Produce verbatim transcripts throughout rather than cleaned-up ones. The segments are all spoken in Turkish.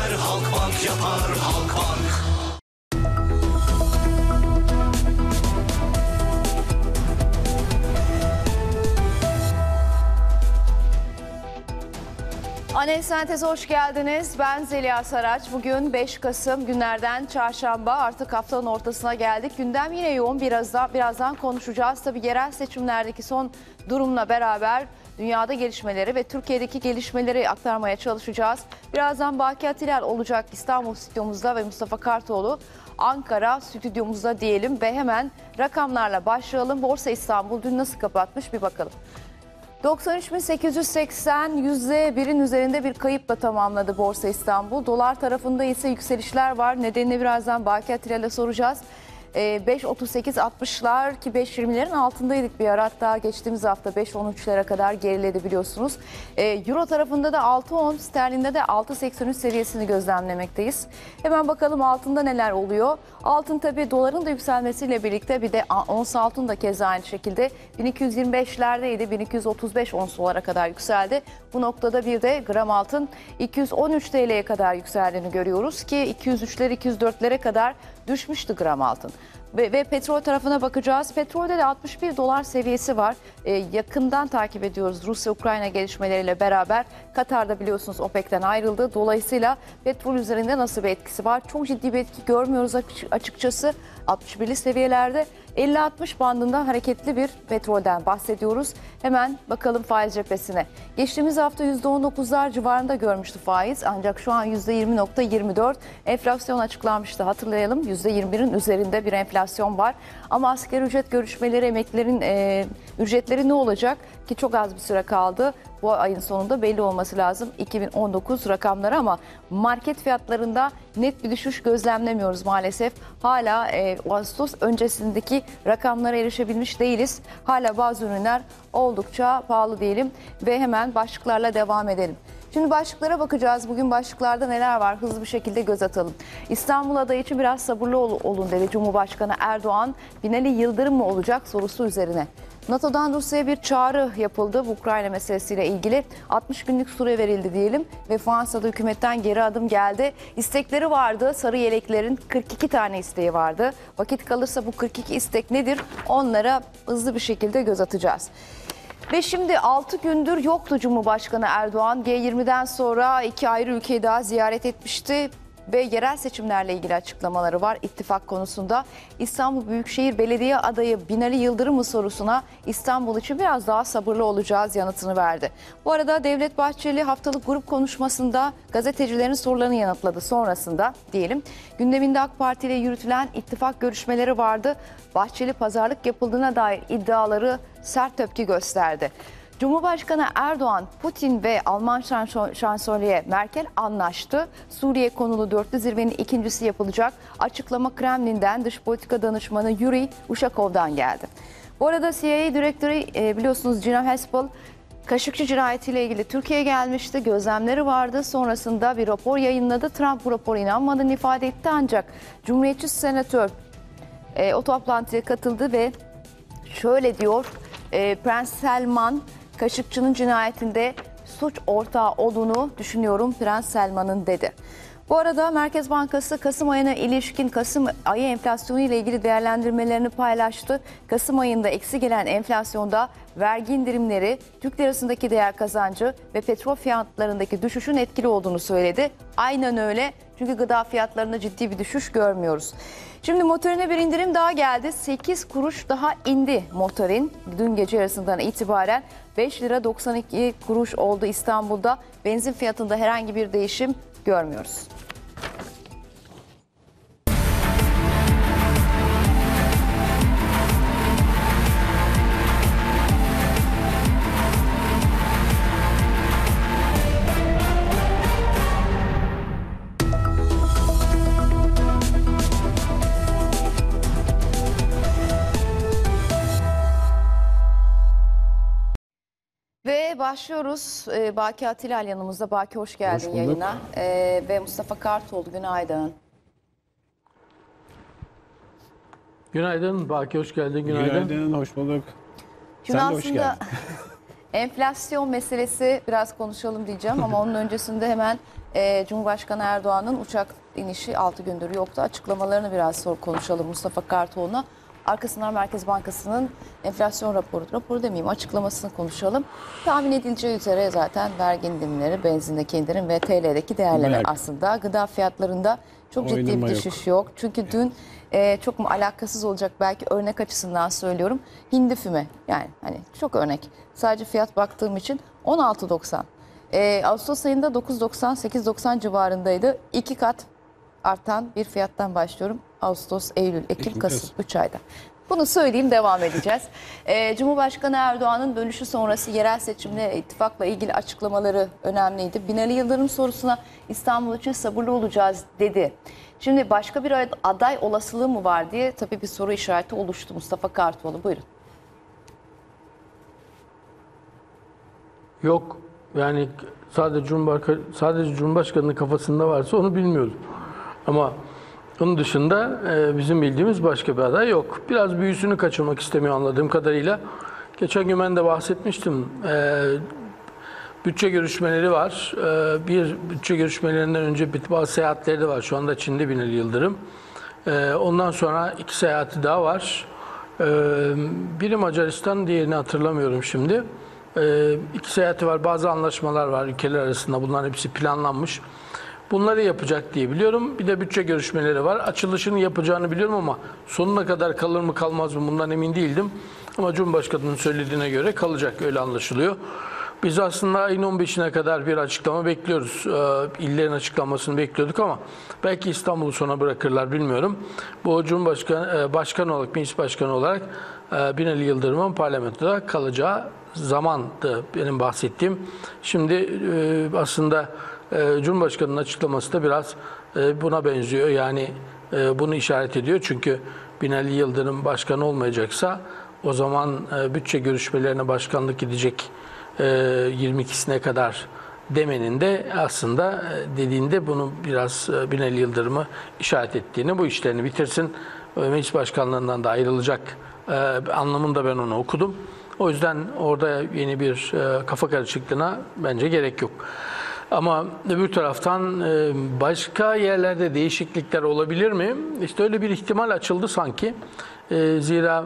gider, Halkbank yapar, Halkbank. Analiz Sentez'e hoş geldiniz. Ben Zeliha Saraç. Bugün beş Kasım, günlerden çarşamba, artık haftanın ortasına geldik. Gündem yine yoğun, birazdan, birazdan konuşacağız. Tabii yerel seçimlerdeki son durumla beraber dünyada gelişmeleri ve Türkiye'deki gelişmeleri aktarmaya çalışacağız. Birazdan Baki Atilal olacak İstanbul stüdyomuzda ve Mustafa Kartoğlu Ankara stüdyomuzda diyelim ve hemen rakamlarla başlayalım. Borsa İstanbul dün nasıl kapatmış bir bakalım. doksan üç bin sekiz yüz seksen, yüzde birin üzerinde bir kayıpla tamamladı Borsa İstanbul. Dolar tarafında ise yükselişler var. Nedenini birazdan Baki Atilal'e soracağız. beş otuz sekiz altmışlar ki beş yirmilerin altındaydık bir ara. Hatta geçtiğimiz hafta beş on üçlere kadar geriledi biliyorsunuz. Euro tarafında da altı on, sterlinde de altı seksen üç seviyesini gözlemlemekteyiz. Hemen bakalım altında neler oluyor. Altın tabii doların da yükselmesiyle birlikte bir de ons altın da keza aynı şekilde bin iki yüz yirmi beşlerdeydi. bin iki yüz otuz beş ons dolara kadar yükseldi. Bu noktada bir de gram altın iki yüz on üç T L'ye kadar yükseldiğini görüyoruz ki iki yüz üçler iki yüz dörtlere kadar düşmüştü gram altın. Ve, ve petrol tarafına bakacağız. Petrolde de altmış bir dolar seviyesi var. Ee, yakından takip ediyoruz Rusya-Ukrayna gelişmeleriyle beraber. Katar'da biliyorsunuz OPEC'ten ayrıldı. Dolayısıyla petrol üzerinde nasıl bir etkisi var? Çok ciddi bir etki görmüyoruz açıkçası. altmış birli seviyelerde elli altmış bandında hareketli bir petrolden bahsediyoruz. Hemen bakalım faiz cephesine. Geçtiğimiz hafta yüzde on dokuzlar civarında görmüştü faiz. Ancak şu an yüzde yirmi nokta yirmi dört. Enflasyon açıklanmıştı, hatırlayalım. yüzde yirmi birin üzerinde bir enflasyon var. Ama asgari ücret görüşmeleri, emeklilerin e, ücretleri ne olacak? Ki çok az bir süre kaldı. Bu ayın sonunda belli olması lazım iki bin on dokuz rakamları ama market fiyatlarında net bir düşüş gözlemlemiyoruz maalesef. Hala e, Ağustos öncesindeki rakamlara erişebilmiş değiliz. Hala bazı ürünler oldukça pahalı diyelim ve hemen başlıklarla devam edelim. Şimdi başlıklara bakacağız. Bugün başlıklarda neler var? Hızlı bir şekilde göz atalım. İstanbul adayı için biraz sabırlı olun dedi Cumhurbaşkanı Erdoğan. Binali Yıldırım mı olacak sorusu üzerine. NATO'dan Rusya'ya bir çağrı yapıldı bu Ukrayna meselesiyle ilgili. altmış günlük süre verildi diyelim ve Fransa'da hükümetten geri adım geldi. İstekleri vardı. Sarı yeleklerin kırk iki tane isteği vardı. Vakit kalırsa bu kırk iki istek nedir? Onlara hızlı bir şekilde göz atacağız. Ve şimdi altı gündür yoktu Cumhurbaşkanı Erdoğan. G yirmiden sonra iki ayrı ülkeyi daha ziyaret etmişti ve yerel seçimlerle ilgili açıklamaları var ittifak konusunda. İstanbul Büyükşehir Belediye adayı Binali Yıldırım mı sorusuna İstanbul için biraz daha sabırlı olacağız yanıtını verdi. Bu arada Devlet Bahçeli haftalık grup konuşmasında gazetecilerin sorularını yanıtladı. Sonrasında diyelim gündeminde AK Parti ile yürütülen ittifak görüşmeleri vardı. Bahçeli pazarlık yapıldığına dair iddiaları sert tepki gösterdi. Cumhurbaşkanı Erdoğan, Putin ve Alman şansölye Merkel anlaştı. Suriye konulu dörtlü zirvenin ikincisi yapılacak. Açıklama Kremlin'den dış politika danışmanı Yuri Uşakov'dan geldi. Bu arada C I A direktörü biliyorsunuz Gina Haspel, Kaşıkçı cinayetiyle ilgili Türkiye'ye gelmişti. Gözlemleri vardı. Sonrasında bir rapor yayınladı. Trump bu rapora inanmadığını ifade etti ancak Cumhuriyetçi senatör e, o toplantıya katıldı ve şöyle diyor. E, Prens Selman, Kaşıkçı'nın cinayetinde suç ortağı olduğunu düşünüyorum Prens Selman'ın dedi. Bu arada Merkez Bankası Kasım ayına ilişkin Kasım ayı enflasyonu ile ilgili değerlendirmelerini paylaştı. Kasım ayında eksi gelen enflasyonda vergi indirimleri, Türk lirasındaki değer kazancı ve petrol fiyatlarındaki düşüşün etkili olduğunu söyledi. Aynen öyle, çünkü gıda fiyatlarında ciddi bir düşüş görmüyoruz. Şimdi motorine bir indirim daha geldi. sekiz kuruş daha indi motorin. Dün gece yarısından itibaren beş lira doksan iki kuruş oldu İstanbul'da. Benzin fiyatında herhangi bir değişim görmüyoruz. Ve başlıyoruz. Ee, Baki Atilal yanımızda. Baki hoş geldin hoş yayına. Ee, ve Mustafa Kartoğlu, günaydın. Günaydın Baki, hoş geldin. Günaydın. Günaydın, hoş bulduk. Şimdi Sen aslında, de hoş geldin. Enflasyon meselesi biraz konuşalım diyeceğim ama onun öncesinde hemen e, Cumhurbaşkanı Erdoğan'ın uçak inişi altı gündür yoktu. Açıklamalarını biraz sor konuşalım Mustafa Kartoğlu'na. Arkasından Merkez Bankası'nın enflasyon raporu, raporu demeyeyim açıklamasını konuşalım. Tahmin edileceği üzere zaten vergi indirimleri, benzindeki indirim ve T L'deki değerleme Evet. aslında. Gıda fiyatlarında çok ciddi Oynama bir yok. düşüş yok. Çünkü dün e, çok mu alakasız olacak belki örnek açısından söylüyorum. Hindi füme yani hani çok örnek. Sadece fiyat baktığım için on altı doksan. E, Ağustos ayında dokuz doksan sekiz doksan civarındaydı. İki kat artan bir fiyattan başlıyorum. Ağustos, Eylül, Ekim, Ekim, Kasım Kasım. üç ayda. Bunu söyleyeyim devam edeceğiz. Ee, Cumhurbaşkanı Erdoğan'ın dönüşü sonrası yerel seçimle ittifakla ilgili açıklamaları önemliydi. Binali Yıldırım sorusuna İstanbul için sabırlı olacağız dedi. Şimdi başka bir aday olasılığı mı var diye tabii bir soru işareti oluştu. Mustafa Kartoğlu buyurun. Yok. Yani sadece Cumhurbaşkanı, sadece Cumhurbaşkanı'nın kafasında varsa onu bilmiyoruz. Ama onun dışında e, bizim bildiğimiz başka bir aday yok. Biraz büyüsünü kaçırmak istemiyor anladığım kadarıyla. Geçen gün ben de bahsetmiştim. E, bütçe görüşmeleri var. E, bir bütçe görüşmelerinden önce bir bazı seyahatleri de var. Şu anda Çin'de Binali Yıldırım. E, ondan sonra iki seyahati daha var. E, biri Macaristan, diğerini hatırlamıyorum şimdi. E, iki seyahati var. Bazı anlaşmalar var ülkeler arasında. Bunların hepsi planlanmış. Bunları yapacak diye biliyorum. Bir de bütçe görüşmeleri var. Açılışını yapacağını biliyorum ama sonuna kadar kalır mı kalmaz mı bundan emin değildim. Ama Cumhurbaşkanı'nın söylediğine göre kalacak, öyle anlaşılıyor. Biz aslında ayın on beşine kadar bir açıklama bekliyoruz. Ee, illerin açıklamasını bekliyorduk ama belki İstanbul'u sona bırakırlar bilmiyorum. Bu Cumhurbaşkanı e, Başkanı olarak, Meclis Başkanı olarak e, Binali Yıldırım'ın parlamentoda kalacağı zamandı benim bahsettiğim. Şimdi e, aslında e, Cumhurbaşkanı'nın açıklaması da biraz e, buna benziyor. Yani e, bunu işaret ediyor. Çünkü Binali Yıldırım başkan olmayacaksa o zaman e, bütçe görüşmelerine başkanlık gidecek e, yirmi ikisine kadar demenin de aslında e, dediğinde bunu biraz e, Binali Yıldırım'ı işaret ettiğini, bu işlerini bitirsin, e, meclis başkanlığından da ayrılacak e, anlamında ben onu okudum. O yüzden orada yeni bir e, kafa karışıklığına bence gerek yok. Ama öbür taraftan e, başka yerlerde değişiklikler olabilir mi? İşte öyle bir ihtimal açıldı sanki. E, zira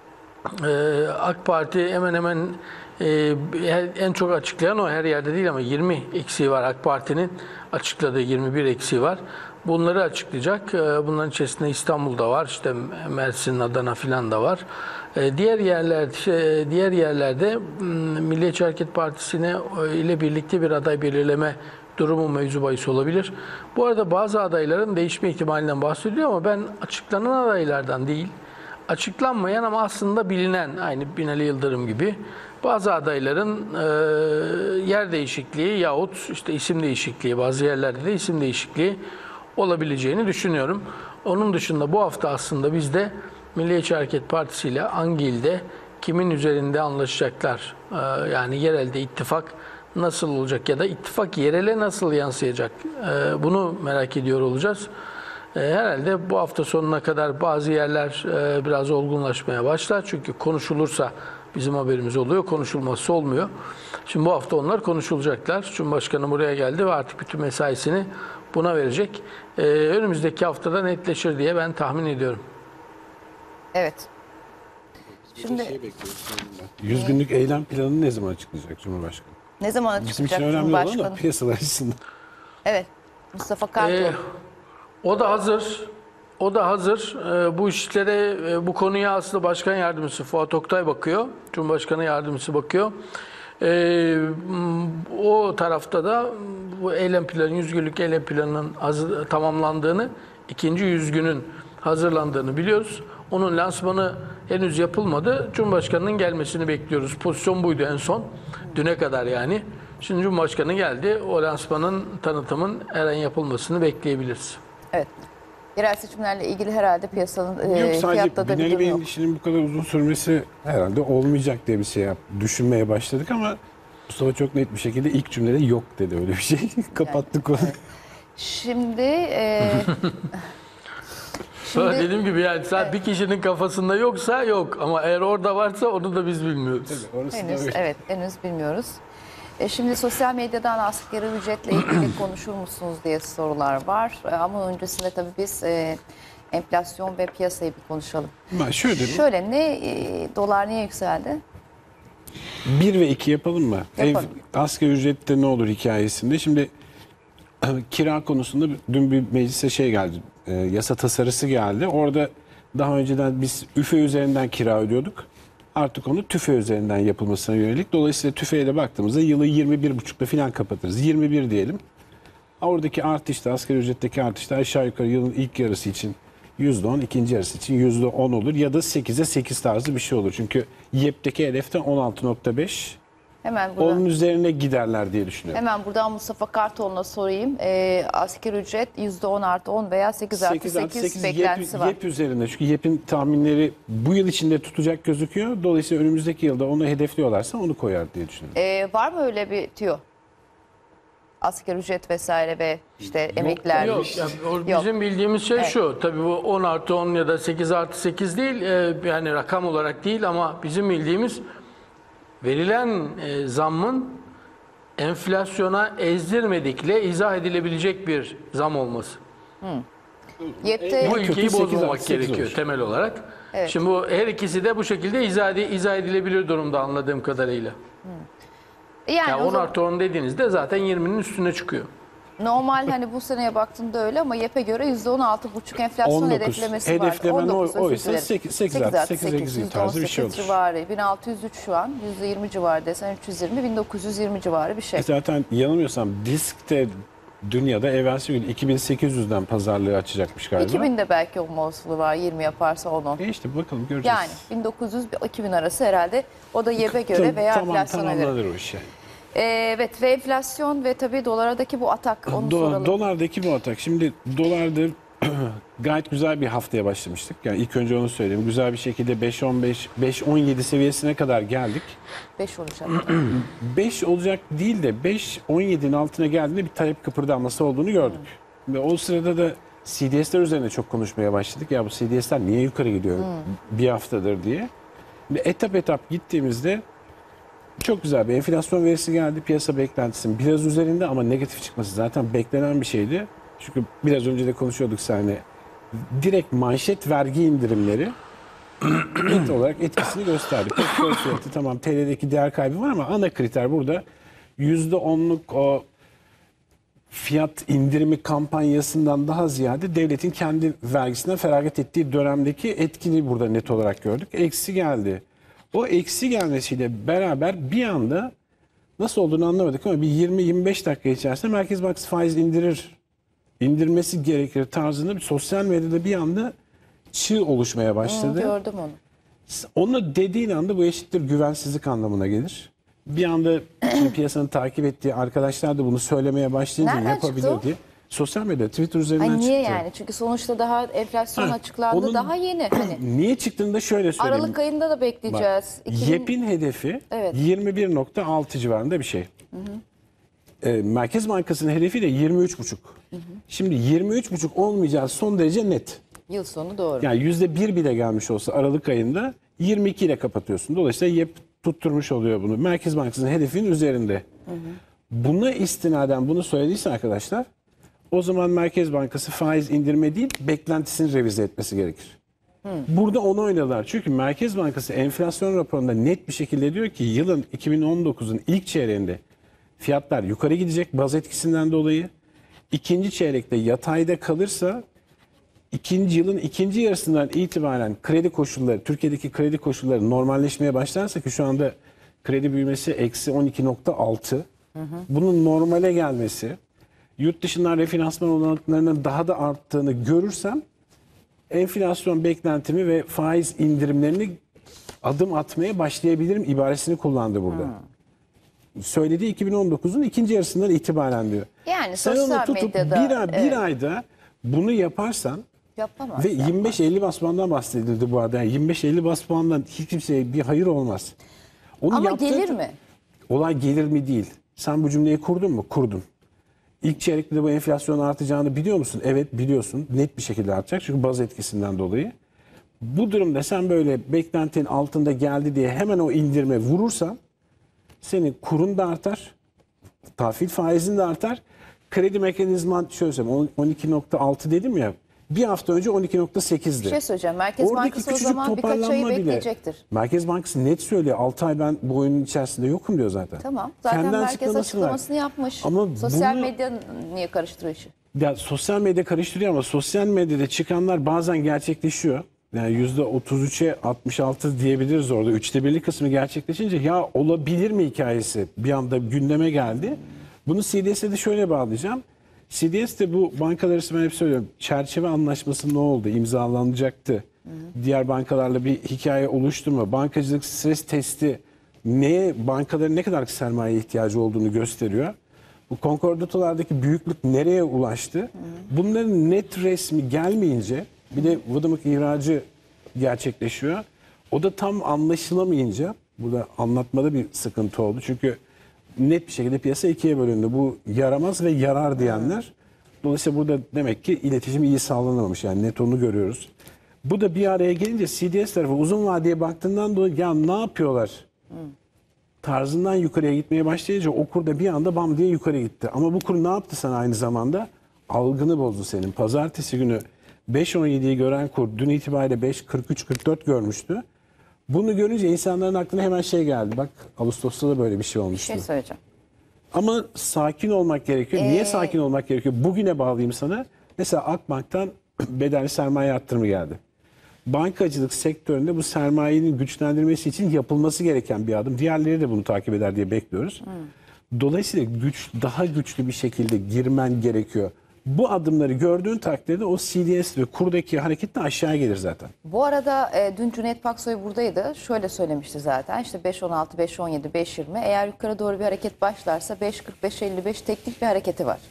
e, AK Parti hemen hemen e, en çok açıklayan o, her yerde değil ama yirmi eksiği var AK Parti'nin açıkladığı, yirmi bir eksiği var. Bunları açıklayacak. Bunların içerisinde İstanbul'da var, işte Mersin, Adana filan da var. Diğer yerler, diğer yerlerde Milliyetçi Hareket Partisi'ne ile birlikte bir aday belirleme durumu mevzu bahis olabilir. Bu arada bazı adayların değişme ihtimalinden bahsediyor ama ben açıklanan adaylardan değil, açıklanmayan ama aslında bilinen, aynı Binali Yıldırım gibi bazı adayların e, yer değişikliği yahut işte isim değişikliği, bazı yerlerde de isim değişikliği olabileceğini düşünüyorum. Onun dışında bu hafta aslında biz de Milliyetçi Hareket Partisi ile hangi ilde kimin üzerinde anlaşacaklar, e, yani yerelde ittifak nasıl olacak ya da ittifak yerele nasıl yansıyacak, e, bunu merak ediyor olacağız. Herhalde bu hafta sonuna kadar bazı yerler biraz olgunlaşmaya başlar. Çünkü konuşulursa bizim haberimiz oluyor, konuşulmazsa olmuyor. Şimdi bu hafta onlar konuşulacaklar. Cumhurbaşkanı buraya geldi ve artık bütün mesaisini buna verecek. Önümüzdeki haftada netleşir diye ben tahmin ediyorum. Evet. Şimdi yüz günlük eylem planını ne zaman açıklayacak Cumhurbaşkanı? Ne zaman Bizim açıklayacak için önemli olan da Cumhurbaşkanı? piyasalar açısından. Evet. Mustafa Kartoğlu. Ee, o da hazır. O da hazır. Ee, bu işlere, e, bu konuya aslında Başkan Yardımcısı Fuat Oktay bakıyor. Cumhurbaşkanı Yardımcısı bakıyor. Ee, o tarafta da bu eylem planı, yüz günlük eylem planının hazır, tamamlandığını, ikinci yüz günün hazırlandığını biliyoruz. Onun lansmanı henüz yapılmadı. Cumhurbaşkanının gelmesini bekliyoruz. Pozisyon buydu en son. Düne kadar yani. Şimdi Cumhurbaşkanı geldi. O lansmanın, tanıtımın her an yapılmasını bekleyebiliriz. Evet. Yerel seçimlerle ilgili herhalde piyasanın e, Yok, sadece fiyatta da bir Binali durum Bey'in yok. işinin bu kadar uzun sürmesi herhalde olmayacak diye bir şey yap, düşünmeye başladık ama Mustafa çok net bir şekilde ilk cümlede yok dedi, öyle bir şey. Kapattık onu. Evet. Şimdi e, Sonra Şimdi- dediğim gibi yani sadece bir kişinin kafasında yoksa yok ama eğer orada varsa onu da biz bilmiyoruz. Orası da Henüz öyle. evet henüz bilmiyoruz. E, şimdi sosyal medyadan asgari ücretle ilgili konuşur musunuz diye sorular var. E, ama öncesinde tabii biz e, enflasyon ve piyasayı bir konuşalım. Ben şöyle Şöyle ne e, dolar niye yükseldi? bir ve iki yapalım mı? Yapalım. Ev, asgari ücrette ne olur hikayesinde. Şimdi kira konusunda dün bir meclise şey geldi. e, yasa tasarısı geldi. Orada daha önceden biz üfe üzerinden kira ödüyorduk. Artık onu tüfe üzerinden yapılmasına yönelik. Dolayısıyla tüfeğe de baktığımızda yılı yirmi bir buçukta falan kapatırız. yirmi bir diyelim. Oradaki artışta, asgari ücretteki artışta aşağı yukarı yılın ilk yarısı için yüzde on, ikinci yarısı için yüzde on olur. Ya da sekize sekiz tarzı bir şey olur. Çünkü YEP'teki hedefte on altı nokta beş. Hemen buradan, Onun üzerine giderler diye düşünüyorum. hemen buradan Mustafa Kartoğlu'na sorayım. E, asgari ücret yüzde on artı on veya sekiz artı sekiz artı sekiz sekiz beklentisi YEP, var. YEP üzerinde. Çünkü YEP'in tahminleri bu yıl içinde tutacak gözüküyor. Dolayısıyla önümüzdeki yılda onu hedefliyorlarsa onu koyar diye düşünüyorum. E, var mı öyle bir tüyo? Asgari ücret vesaire ve işte emekliler. Yok, yani o Yok. bizim bildiğimiz şey Evet. şu. Tabii bu on artı on ya da sekiz artı sekiz değil, e, yani rakam olarak değil ama bizim bildiğimiz verilen e, zammın enflasyona ezdirmedikle izah edilebilecek bir zam olması. YEP'te Bu En kötü ilkeyi sekiz bozmamak artı sekiz gerekiyor olur. temel olarak. Evet. Şimdi bu her ikisi de bu şekilde izah, izah edilebilir durumda anladığım kadarıyla. yani Yani o on zaman- artı on dediğinizde zaten yirminin üstüne çıkıyor. normal hani bu seneye baktığında öyle ama YEP'e göre yüzde on altı buçuk enflasyon on dokuz. hedeflemesi var. Hedeflemen o- özür oysa dilerim. sekiz- sekiz artı sekiz, sekiz tarzı bir şey olur. civarı. bin altı yüz üç şu an. yüzde yirmi civarı desen üç yüz yirmi, bin dokuz yüz yirmi civarı bir şey. E zaten yanılmıyorsam diskte dünyada evvelsi gün iki bin sekiz yüzden pazarlığı açacakmış galiba. iki binde belki olma olasılığı var. yirmi yaparsa on on. E işte bakalım göreceğiz. Yani bin dokuz yüz iki bin arası herhalde. O da YEP'e göre Tam- veya tamam, enflasyona göre. tamamlanır o iş yani. Ee, evet ve enflasyon ve tabii dolardaki bu atak onu Do- soralım. dolardaki bu atak. Şimdi dolarda gayet güzel bir haftaya başlamıştık. Yani ilk önce onu söyleyeyim. Güzel bir şekilde beş on beş, beş on yedi seviyesine kadar geldik. beş olacak. beş olacak değil de beş on yedinin altına geldiğinde bir talep kıpırdanması olduğunu gördük. Ve o sırada da C D S'ler üzerine çok konuşmaya başladık. Ya bu C D S'ler niye yukarı gidiyor bir haftadır diye. Ve etap etap gittiğimizde çok güzel bir enflasyon verisi geldi. Piyasa beklentisinin biraz üzerinde ama negatif çıkması zaten beklenen bir şeydi. Çünkü biraz önce de konuşuyorduk seninle. Direkt manşet vergi indirimleri net olarak etkisini gösterdi. Petrol fiyatı tamam T L'deki değer kaybı var ama ana kriter burada yüzde onluk o fiyat indirimi kampanyasından daha ziyade devletin kendi vergisinden feragat ettiği dönemdeki etkini burada net olarak gördük. Eksi geldi. O eksi gelmesiyle beraber bir anda nasıl olduğunu anlamadık ama bir yirmi yirmi beş dakika içerisinde Merkez Bankası faiz indirir, indirmesi gerekir tarzında bir sosyal medyada bir anda çığ oluşmaya başladı. Gördüm onu. Onu dediğin anda bu eşittir güvensizlik anlamına gelir. Bir anda şimdi piyasanın takip ettiği arkadaşlar da bunu söylemeye başlayınca Nereden yapabilir çıktı o? diye. Sosyal medya, Twitter üzerinden Ay niye çıktı. yani? Çünkü sonuçta daha enflasyon Ha, açıklandı. onun- Daha yeni. Hani Niye çıktığını da şöyle söyleyeyim. Aralık ayında da bekleyeceğiz. Bak, iki bin YEP'in hedefi Evet. yirmi bir nokta altı civarında bir şey. Ee, Merkez Bankası'nın hedefi de yirmi üç buçuk. Şimdi yirmi üç buçuk olmayacağı son derece net. Yıl sonu doğru. Yani yüzde bir bile gelmiş olsa Aralık ayında yirmi iki ile kapatıyorsun. Dolayısıyla YEP tutturmuş oluyor bunu. Merkez Bankası'nın hedefinin üzerinde. Buna istinaden bunu söylediyse arkadaşlar o zaman Merkez Bankası faiz indirme değil beklentisini revize etmesi gerekir. Burada onu oynadılar. Çünkü Merkez Bankası enflasyon raporunda net bir şekilde diyor ki yılın iki bin on dokuzun ilk çeyreğinde fiyatlar yukarı gidecek baz etkisinden dolayı. İkinci çeyrekte yatayda kalırsa ikinci yılın ikinci yarısından itibaren kredi koşulları, Türkiye'deki kredi koşulları normalleşmeye başlarsa ki şu anda kredi büyümesi eksi on iki nokta altı. Bunun normale gelmesi, yurt dışından refinansman olanaklarının daha da arttığını görürsem enflasyon beklentimi ve faiz indirimlerini adım atmaya başlayabilirim ibaresini kullandı burada. Söylediği iki bin on dokuzun ikinci yarısından itibaren diyor. Yani Sen onu sosyal tutup medyada, bir, ay- bir evet. ayda bunu yaparsan Yapamaz. ve yapmaz. yirmi beş elli bas puandan bahsedildi bu arada. Yani yirmi beş elli bas puandan hiç kimseye bir hayır olmaz. Onu Ama yaptığı- gelir mi? Olay gelir mi değil. Sen bu cümleyi kurdun mu? Kurdun. İlk çeyrekte de bu enflasyon artacağını biliyor musun? Evet biliyorsun. Net bir şekilde artacak. Çünkü baz etkisinden dolayı. Bu durumda sen böyle beklentinin altında geldi diye hemen o indirme vurursan senin kurun da artar. Tahvil faizin de artar. Kredi mekanizman şöyle söyleyeyim on iki nokta altı dedim ya. Bir hafta önce on iki nokta sekizdi. Bir şey söyleyeceğim. Merkez Oradaki Bankası o küçücük zaman birkaç ayı toparlanma bile- bekleyecektir. Merkez Bankası net söylüyor. altı ay ben bu oyunun içerisinde yokum diyor zaten. Tamam. Zaten Kendi merkez açıklaması var. açıklamasını yapmış. Ama Sosyal bunu- medya niye karıştırıyor işi? Ya sosyal medya karıştırıyor ama sosyal medyada çıkanlar bazen gerçekleşiyor. Yani yüzde otuz üçe altmış altı diyebiliriz orada. Üçte birlik kısmı gerçekleşince ya olabilir mi hikayesi bir anda gündeme geldi. Bunu C D S'e de şöyle bağlayacağım. C D S de bu bankalar arası ben hep söylüyorum. Çerçeve anlaşması ne oldu? İmzalanacaktı. Hı hı. Diğer bankalarla bir hikaye oluştu mu? Bankacılık stres testi neye, bankaların ne kadar sermaye ihtiyacı olduğunu gösteriyor. Bu konkordatolardaki büyüklük nereye ulaştı? Hı. Bunların net resmi gelmeyince bir de Vıdımık ihracı gerçekleşiyor. O da tam anlaşılamayınca burada anlatmada bir sıkıntı oldu. Çünkü net bir şekilde piyasa ikiye bölündü. Bu yaramaz ve yarar diyenler. Dolayısıyla burada demek ki iletişim iyi sağlanamamış. Yani net onu görüyoruz. Bu da bir araya gelince C D S tarafı uzun vadeye baktığından dolayı ya ne yapıyorlar? Tarzından yukarıya gitmeye başlayınca o kur da bir anda bam diye yukarı gitti. Ama bu kur ne yaptı sana aynı zamanda? Algını bozdu senin. Pazartesi günü beş on yediyi gören kur dün itibariyle beş kırk üç kırk dört görmüştü. Bunu görünce insanların aklına hemen şey geldi. Bak Ağustos'ta da böyle bir şey Bir olmuştu. şey söyleyeceğim. Ama sakin olmak gerekiyor. Niye Ee, sakin olmak gerekiyor? Bugüne bağlayayım sana. Mesela Akbank'tan bedelli sermaye arttırımı geldi. Bankacılık sektöründe bu sermayenin güçlendirmesi için yapılması gereken bir adım. Diğerleri de bunu takip eder diye bekliyoruz. Hmm. Dolayısıyla güç daha güçlü bir şekilde girmen gerekiyor. Bu adımları gördüğün takdirde o C D S ve kurdaki hareket de aşağı gelir zaten. Bu arada e, dün Cüneyt Paksoy buradaydı. Şöyle söylemişti zaten. İşte beş on altı, beş on yedi, beş yirmi. Eğer yukarı doğru bir hareket başlarsa beş kırk beş elli beş teknik bir hareketi var.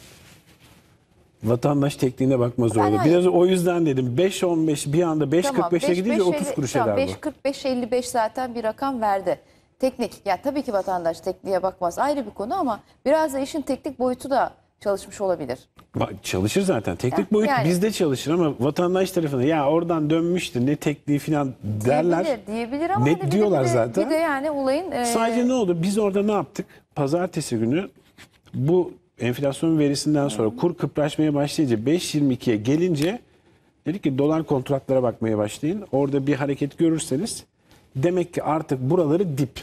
Vatandaş tekniğine bakmaz Ben öyle. hayır. Biraz o yüzden dedim beş on beş bir anda beş kırk beşe gidince otuz kuruş tamam, eder bu. beş kırk beş elli beş zaten bir rakam verdi. Teknik. Ya tabii ki vatandaş tekniğe bakmaz. Ayrı bir konu ama biraz da işin teknik boyutu da çalışmış olabilir. Bak, çalışır zaten. Teknik Ha, boyut yani. bizde çalışır ama vatandaş tarafına ya oradan dönmüştü ne tekniği falan derler. Diyebilir, diyebilir ama Net hani bir de- diyorlar bir de, zaten. Bir de yani olayın... e, Sadece ne oldu? Biz orada ne yaptık? Pazartesi günü bu enflasyon verisinden sonra hmm. kur kıpraşmaya başlayınca beş yirmi ikiye gelince dedik ki dolar kontratlara bakmaya başlayın. Orada bir hareket görürseniz demek ki artık buraları dip.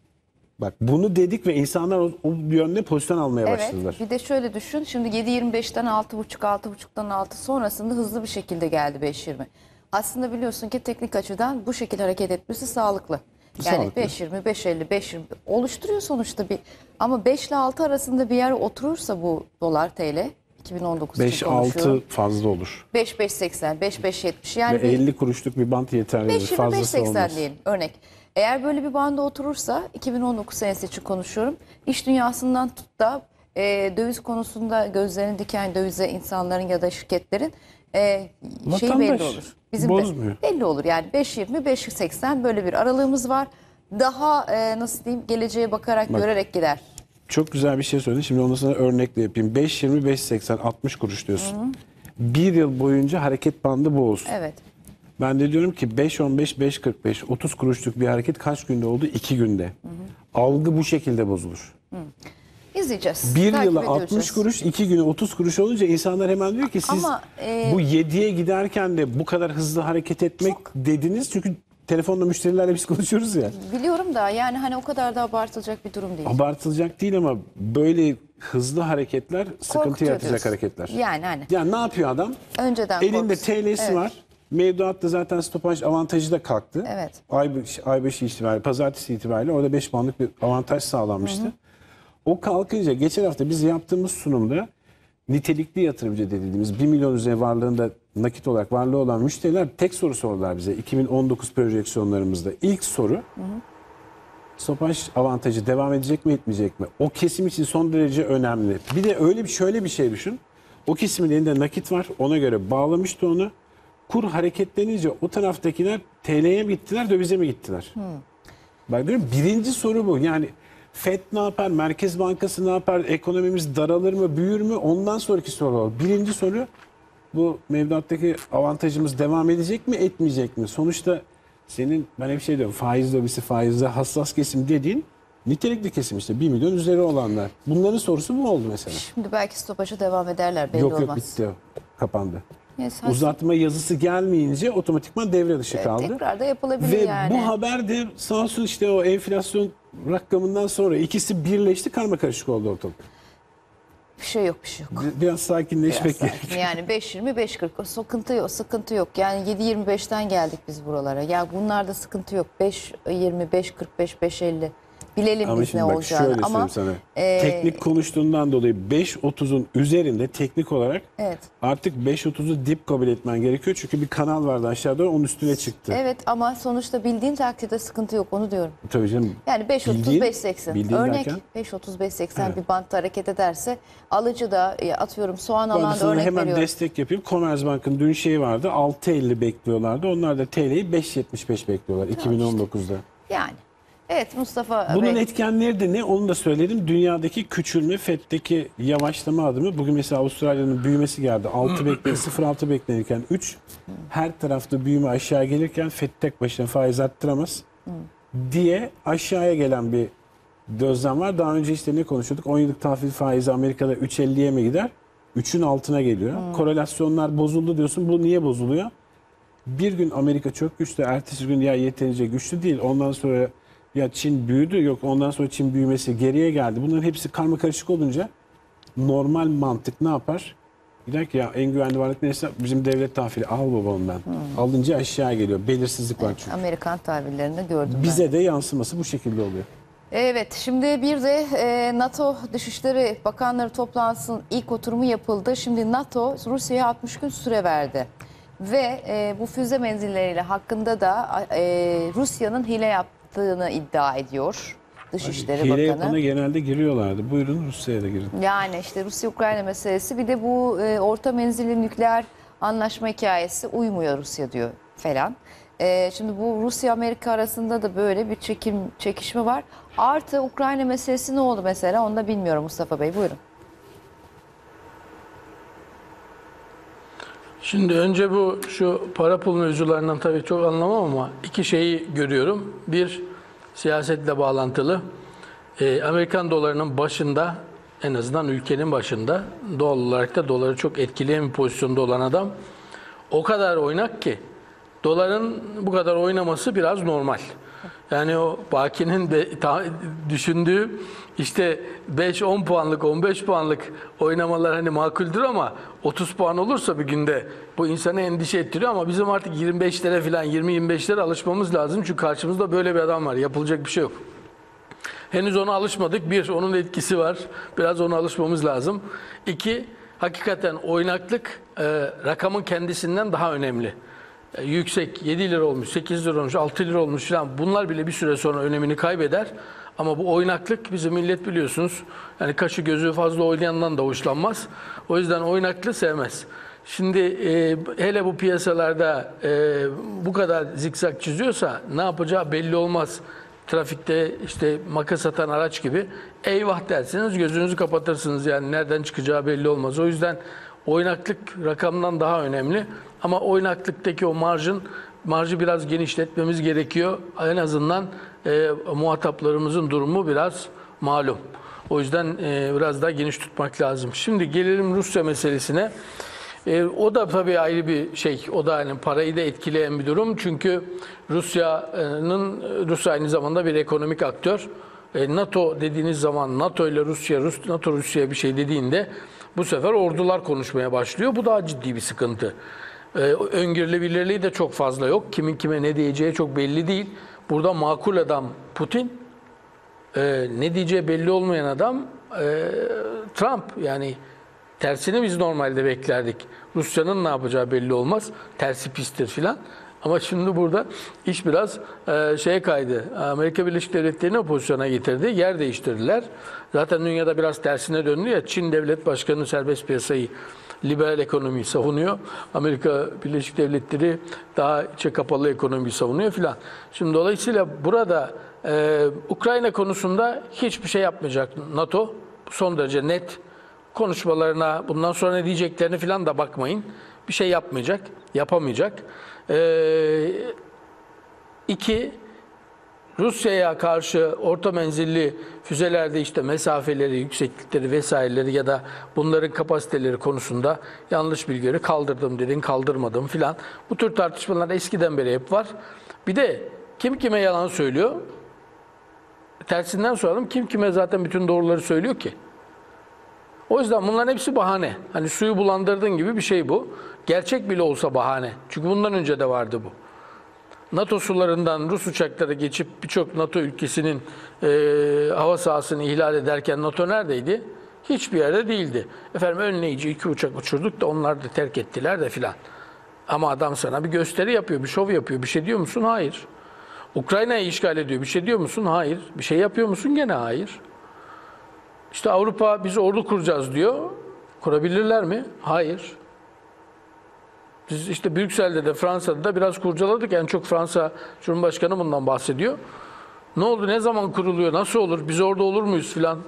Bak bunu dedik ve insanlar o, o yönde pozisyon almaya Evet, başladılar. bir de şöyle düşün. Şimdi yedi yirmi beşten altı buçuk, altı buçuktan altı sonrasında hızlı bir şekilde geldi beş yirmi. Aslında biliyorsun ki teknik açıdan bu şekilde hareket etmesi sağlıklı. Yani Sağlıklı. beş yirmi, beş elli, beş yirmi oluşturuyor sonuçta bir. Ama beş ile altı arasında bir yer oturursa bu dolar T L iki bin on dokuz beş için altı konuşuyorum. fazla olur. beş beş seksen, beş beş yetmiş yani Ve bir- elli kuruşluk bir bant yeterli. beş yirmi beş Fazlası seksen olmaz. diyelim örnek. Eğer böyle bir banda oturursa iki bin on dokuz senesi için konuşuyorum. İş dünyasından tut da e, döviz konusunda gözlerini diken dövize insanların ya da şirketlerin e, şeyi Vatandaş belli olur. Bizim bozmuyor. de belli olur yani beş yirmi beş seksen böyle bir aralığımız var. Daha e, nasıl diyeyim geleceğe bakarak Bak. görerek gider. Çok güzel bir şey söyledin. Şimdi ondan sonra örnekle yapayım. beş yirmi beş seksen altmış kuruş diyorsun. Hı hı. Bir yıl boyunca hareket bandı bu olsun. Evet. Ben de diyorum ki beş on beş, beş kırk beş, otuz kuruşluk bir hareket kaç günde oldu? iki günde. Hı hı. Algı bu şekilde bozulur. Hı. İzleyeceğiz. Bir takip yıla edeceğiz. altmış kuruş, iki güne otuz kuruş olunca insanlar hemen diyor ki siz Ama, e, bu yediye giderken de bu kadar hızlı hareket etmek dediniz. Çünkü telefonla müşterilerle biz konuşuyoruz ya. Biliyorum da yani hani o kadar da abartılacak bir durum değil. Abartılacak değil ama böyle hızlı hareketler sıkıntı Korkutuyor yaratacak diyorsun. hareketler. Yani hani. Yani ne yapıyor adam? Önceden Elinde korkusun. T L'si Evet. var. Mevduatta zaten stopaj avantajı da kalktı. Evet. Ay, ay başı itibariyle, pazartesi itibariyle orada beş puanlık bir avantaj sağlanmıştı. Hı hı. O kalkınca geçen hafta biz yaptığımız sunumda nitelikli yatırımcı dediğimiz bir milyon üzeri varlığında nakit olarak varlığı olan müşteriler tek soru sordular bize iki bin on dokuz projeksiyonlarımızda. İlk soru hı hı. stopaj avantajı devam edecek mi etmeyecek mi? O kesim için son derece önemli. Bir de öyle bir şöyle bir şey düşün. O kesimin elinde nakit var. Ona göre bağlamıştı onu. Kur hareketlenince o taraftakiler T L'ye mi gittiler, dövize mi gittiler? Hmm. Bak diyorum birinci soru bu. Yani FED ne yapar? Merkez Bankası ne yapar? Ekonomimiz daralır mı? Büyür mü? Ondan sonraki soru var. Birinci soru, bu mevduattaki avantajımız devam edecek mi? Etmeyecek mi? Sonuçta senin, ben hep şey diyorum, faiz lobisi, faizde hassas kesim dediğin nitelikli kesim işte. bir milyon üzeri olanlar. Bunların sorusu mu oldu mesela? Şimdi belki stopaja devam ederler, belli Yok olmaz. yok, bitti o. Kapandı. Yes, Uzatma yazısı gelmeyince otomatikman devre dışı Evet, kaldı. tekrar da yapılabilir Ve yani. bu haber de sağ olsun işte o enflasyon rakamından sonra ikisi birleşti, karma karışık oldu ortalık. Bir şey yok, bir şey yok. Biraz sakinleşmek Biraz gerekiyor. sakin. Yani beş yirmi beş kırk, o sıkıntı yok, sıkıntı yok. Yani yedi yirmi beşten geldik biz buralara. Ya bunlarda sıkıntı yok. beş yirmi beş kırk beş beş elli. Bilelim Ama biz ne şimdi bak olacağını. şöyle Ama söyleyeyim sana. e, Teknik konuştuğundan dolayı beş otuzun üzerinde teknik olarak evet. artık beş otuzu dip kabul etmen gerekiyor. Çünkü bir kanal vardı aşağıda, onun üstüne çıktı. Evet, ama sonuçta bildiğin takdirde sıkıntı yok, onu diyorum. Tabii canım. Yani beş otuz Bildiğin- beş seksen. bildiğin Örnek derken? beş otuz beş seksen Evet. bir bantta hareket ederse alıcı da e, atıyorum soğan Bu arada alan da sana örnek hemen veriyorum. destek yapayım. Commerzbank'ın dün şeyi vardı, altı elli bekliyorlardı. Onlar da T L'yi beş yetmiş beş bekliyorlar iki bin on dokuzda. Yani. Evet Mustafa Bunun Bey. etkenleri de ne? Onu da söyledim. Dünyadaki küçülme, FED'deki yavaşlama adımı. Bugün mesela Avustralya'nın büyümesi geldi. altı beklen, sıfır virgül altı beklenirken üç. Her tarafta büyüme aşağı gelirken FED tek başına faiz arttıramaz diye aşağıya gelen bir gözlem var. Daha önce işte ne konuşuyorduk? on yıllık tahvil faizi Amerika'da üç elliye mi gider? üçün altına geliyor. Korelasyonlar bozuldu diyorsun. Bu niye bozuluyor? Bir gün Amerika çok güçlü, ertesi gün ya yeterince güçlü değil. Ondan sonra ya Çin büyüdü, yok ondan sonra Çin büyümesi geriye geldi. Bunların hepsi karma karışık olunca normal mantık ne yapar? Der ki ya en güvenli varlık neyse bizim devlet tahvili, al baba ondan. Hmm. Alınca aşağı geliyor. Belirsizlik var çünkü. Amerikan tahvillerini gördüm ben. Bize de yansıması bu şekilde oluyor. Evet, şimdi bir de e, NATO Dışişleri Bakanları toplantısının ilk oturumu yapıldı. Şimdi NATO Rusya'ya altmış gün süre verdi. Ve e, bu füze menzilleriyle hakkında da e, Rusya'nın hile yaptığını iddia ediyor Dışişleri Hile Bakanı. yapana genelde giriyorlardı. Buyurun Rusya'ya da girin. Yani işte Rusya-Ukrayna meselesi, bir de bu e, orta menzilli nükleer anlaşma hikayesi uymuyor Rusya diyor falan. E, şimdi bu Rusya-Amerika arasında da böyle bir çekim, çekişme var. Artı Ukrayna meselesi ne oldu mesela, onu da bilmiyorum Mustafa Bey, buyurun. Şimdi önce bu şu para pul mevzularından tabii çok anlamam ama iki şeyi görüyorum. Bir, siyasetle bağlantılı. Ee, Amerikan dolarının başında, en azından ülkenin başında, doğal olarak da doları çok etkileyen bir pozisyonda olan adam o kadar oynak ki doların bu kadar oynaması biraz normal. Yani o Baki'nin de ta, düşündüğü işte beş on puanlık, on beş puanlık oynamalar hani makuldür ama otuz puan olursa bir günde bu insanı endişe ettiriyor, ama bizim artık yirmi beşlere falan, yirmi yirmi beşlere alışmamız lazım. Çünkü karşımızda böyle bir adam var. Yapılacak bir şey yok. Henüz ona alışmadık. Bir, onun etkisi var. Biraz ona alışmamız lazım. İki, hakikaten oynaklık e, rakamın kendisinden daha önemli. E, yüksek yedi lira olmuş, sekiz lira olmuş, altı lira olmuş falan, bunlar bile bir süre sonra önemini kaybeder. Ama bu oynaklık, bizim millet biliyorsunuz, yani kaşı gözü fazla oynayandan da hoşlanmaz. O yüzden oynaklığı sevmez. Şimdi e, hele bu piyasalarda e, bu kadar zikzak çiziyorsa ne yapacağı belli olmaz. Trafikte işte makas atan araç gibi eyvah dersiniz, gözünüzü kapatırsınız, yani nereden çıkacağı belli olmaz. O yüzden oynaklık rakamdan daha önemli, ama oynaklıktaki o marjın marjı biraz genişletmemiz gerekiyor. En azından e, muhataplarımızın durumu biraz malum. O yüzden e, biraz daha geniş tutmak lazım. Şimdi gelelim Rusya meselesine. E, o da tabii ayrı bir şey. O da yani parayı da etkileyen bir durum. Çünkü Rusya'nın Rusya aynı zamanda bir ekonomik aktör. E, NATO dediğiniz zaman, NATO ile Rusya, Rus, NATO Rusya'ya bir şey dediğinde bu sefer ordular konuşmaya başlıyor. Bu daha ciddi bir sıkıntı. Ee, öngörülebilirliği de çok fazla yok. Kimin kime ne diyeceği çok belli değil. Burada makul adam Putin, ee, ne diyeceği belli olmayan adam e, Trump. Yani tersini biz normalde beklerdik. Rusya'nın ne yapacağı belli olmaz. Tersi pistir filan. Ama şimdi burada iş biraz e, şeye kaydı. Amerika Birleşik Devletleri'ni o pozisyona getirdi. Yer değiştirdiler. Zaten dünyada biraz tersine döndü ya. Çin Devlet Başkanı serbest piyasayı liberal ekonomiyi savunuyor. Amerika Birleşik Devletleri daha içe kapalı ekonomiyi savunuyor filan. Şimdi dolayısıyla burada e, Ukrayna konusunda hiçbir şey yapmayacak NATO. Son derece net. Konuşmalarına, bundan sonra ne diyeceklerini filan da bakmayın. Bir şey yapmayacak, yapamayacak. Ee, iki, Rusya'ya karşı orta menzilli füzelerde işte mesafeleri, yükseklikleri vesaireleri ya da bunların kapasiteleri konusunda yanlış bilgileri kaldırdım dedin, kaldırmadım filan. Bu tür tartışmalar eskiden beri hep var. Bir de kim kime yalan söylüyor? Tersinden soralım, kim kime zaten bütün doğruları söylüyor ki? O yüzden bunların hepsi bahane. Hani suyu bulandırdığın gibi bir şey bu. Gerçek bile olsa bahane. Çünkü bundan önce de vardı bu. NATO sularından Rus uçakları geçip birçok NATO ülkesinin e, hava sahasını ihlal ederken NATO neredeydi? Hiçbir yerde değildi. Efendim önleyici iki uçak uçurduk da onlar da terk ettiler de filan. Ama adam sana bir gösteri yapıyor, bir şov yapıyor. Bir şey diyor musun? Hayır. Ukrayna'yı işgal ediyor. Bir şey diyor musun? Hayır. Bir şey yapıyor musun? Gene hayır. İşte Avrupa biz ordu kuracağız diyor. Kurabilirler mi? Hayır. Biz işte Brüksel'de de Fransa'da da biraz kurcaladık. En çok Fransa Cumhurbaşkanı bundan bahsediyor. Ne oldu? Ne zaman kuruluyor? Nasıl olur? Biz orada olur muyuz filan?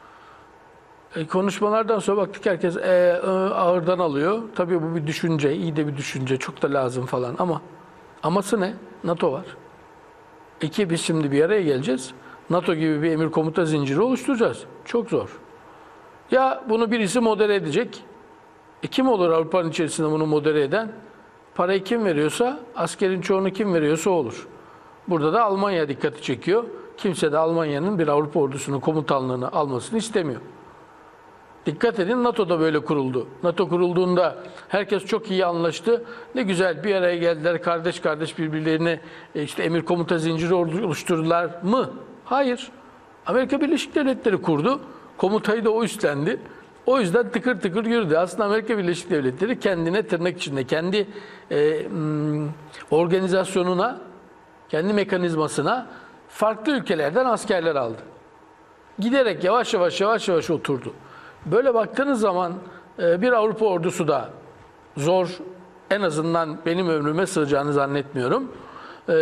E, konuşmalardan sonra baktık herkes e, e, ağırdan alıyor. Tabii bu bir düşünce, iyi de bir düşünce. Çok da lazım falan ama aması ne? NATO var. İki, biz şimdi bir araya geleceğiz. NATO gibi bir emir komuta zinciri oluşturacağız. Çok zor. Ya bunu birisi modere edecek. E kim olur Avrupa'nın içerisinde bunu modere eden? Parayı kim veriyorsa, askerin çoğunu kim veriyorsa olur. Burada da Almanya dikkati çekiyor. Kimse de Almanya'nın bir Avrupa ordusunun komutanlığını almasını istemiyor. Dikkat edin, NATO da böyle kuruldu. NATO kurulduğunda herkes çok iyi anlaştı. Ne güzel bir araya geldiler, kardeş kardeş birbirlerine işte emir komuta zinciri oluşturdular mı? Hayır. Amerika Birleşik Devletleri kurdu. Komutayı da o üstlendi. O yüzden tıkır tıkır yürüdü. Aslında Amerika Birleşik Devletleri kendine tırnak içinde, kendi e, organizasyonuna, kendi mekanizmasına farklı ülkelerden askerler aldı. Giderek yavaş yavaş yavaş yavaş oturdu. Böyle baktığınız zaman e, bir Avrupa ordusu da zor, en azından benim ömrüme sığacağını zannetmiyorum. E,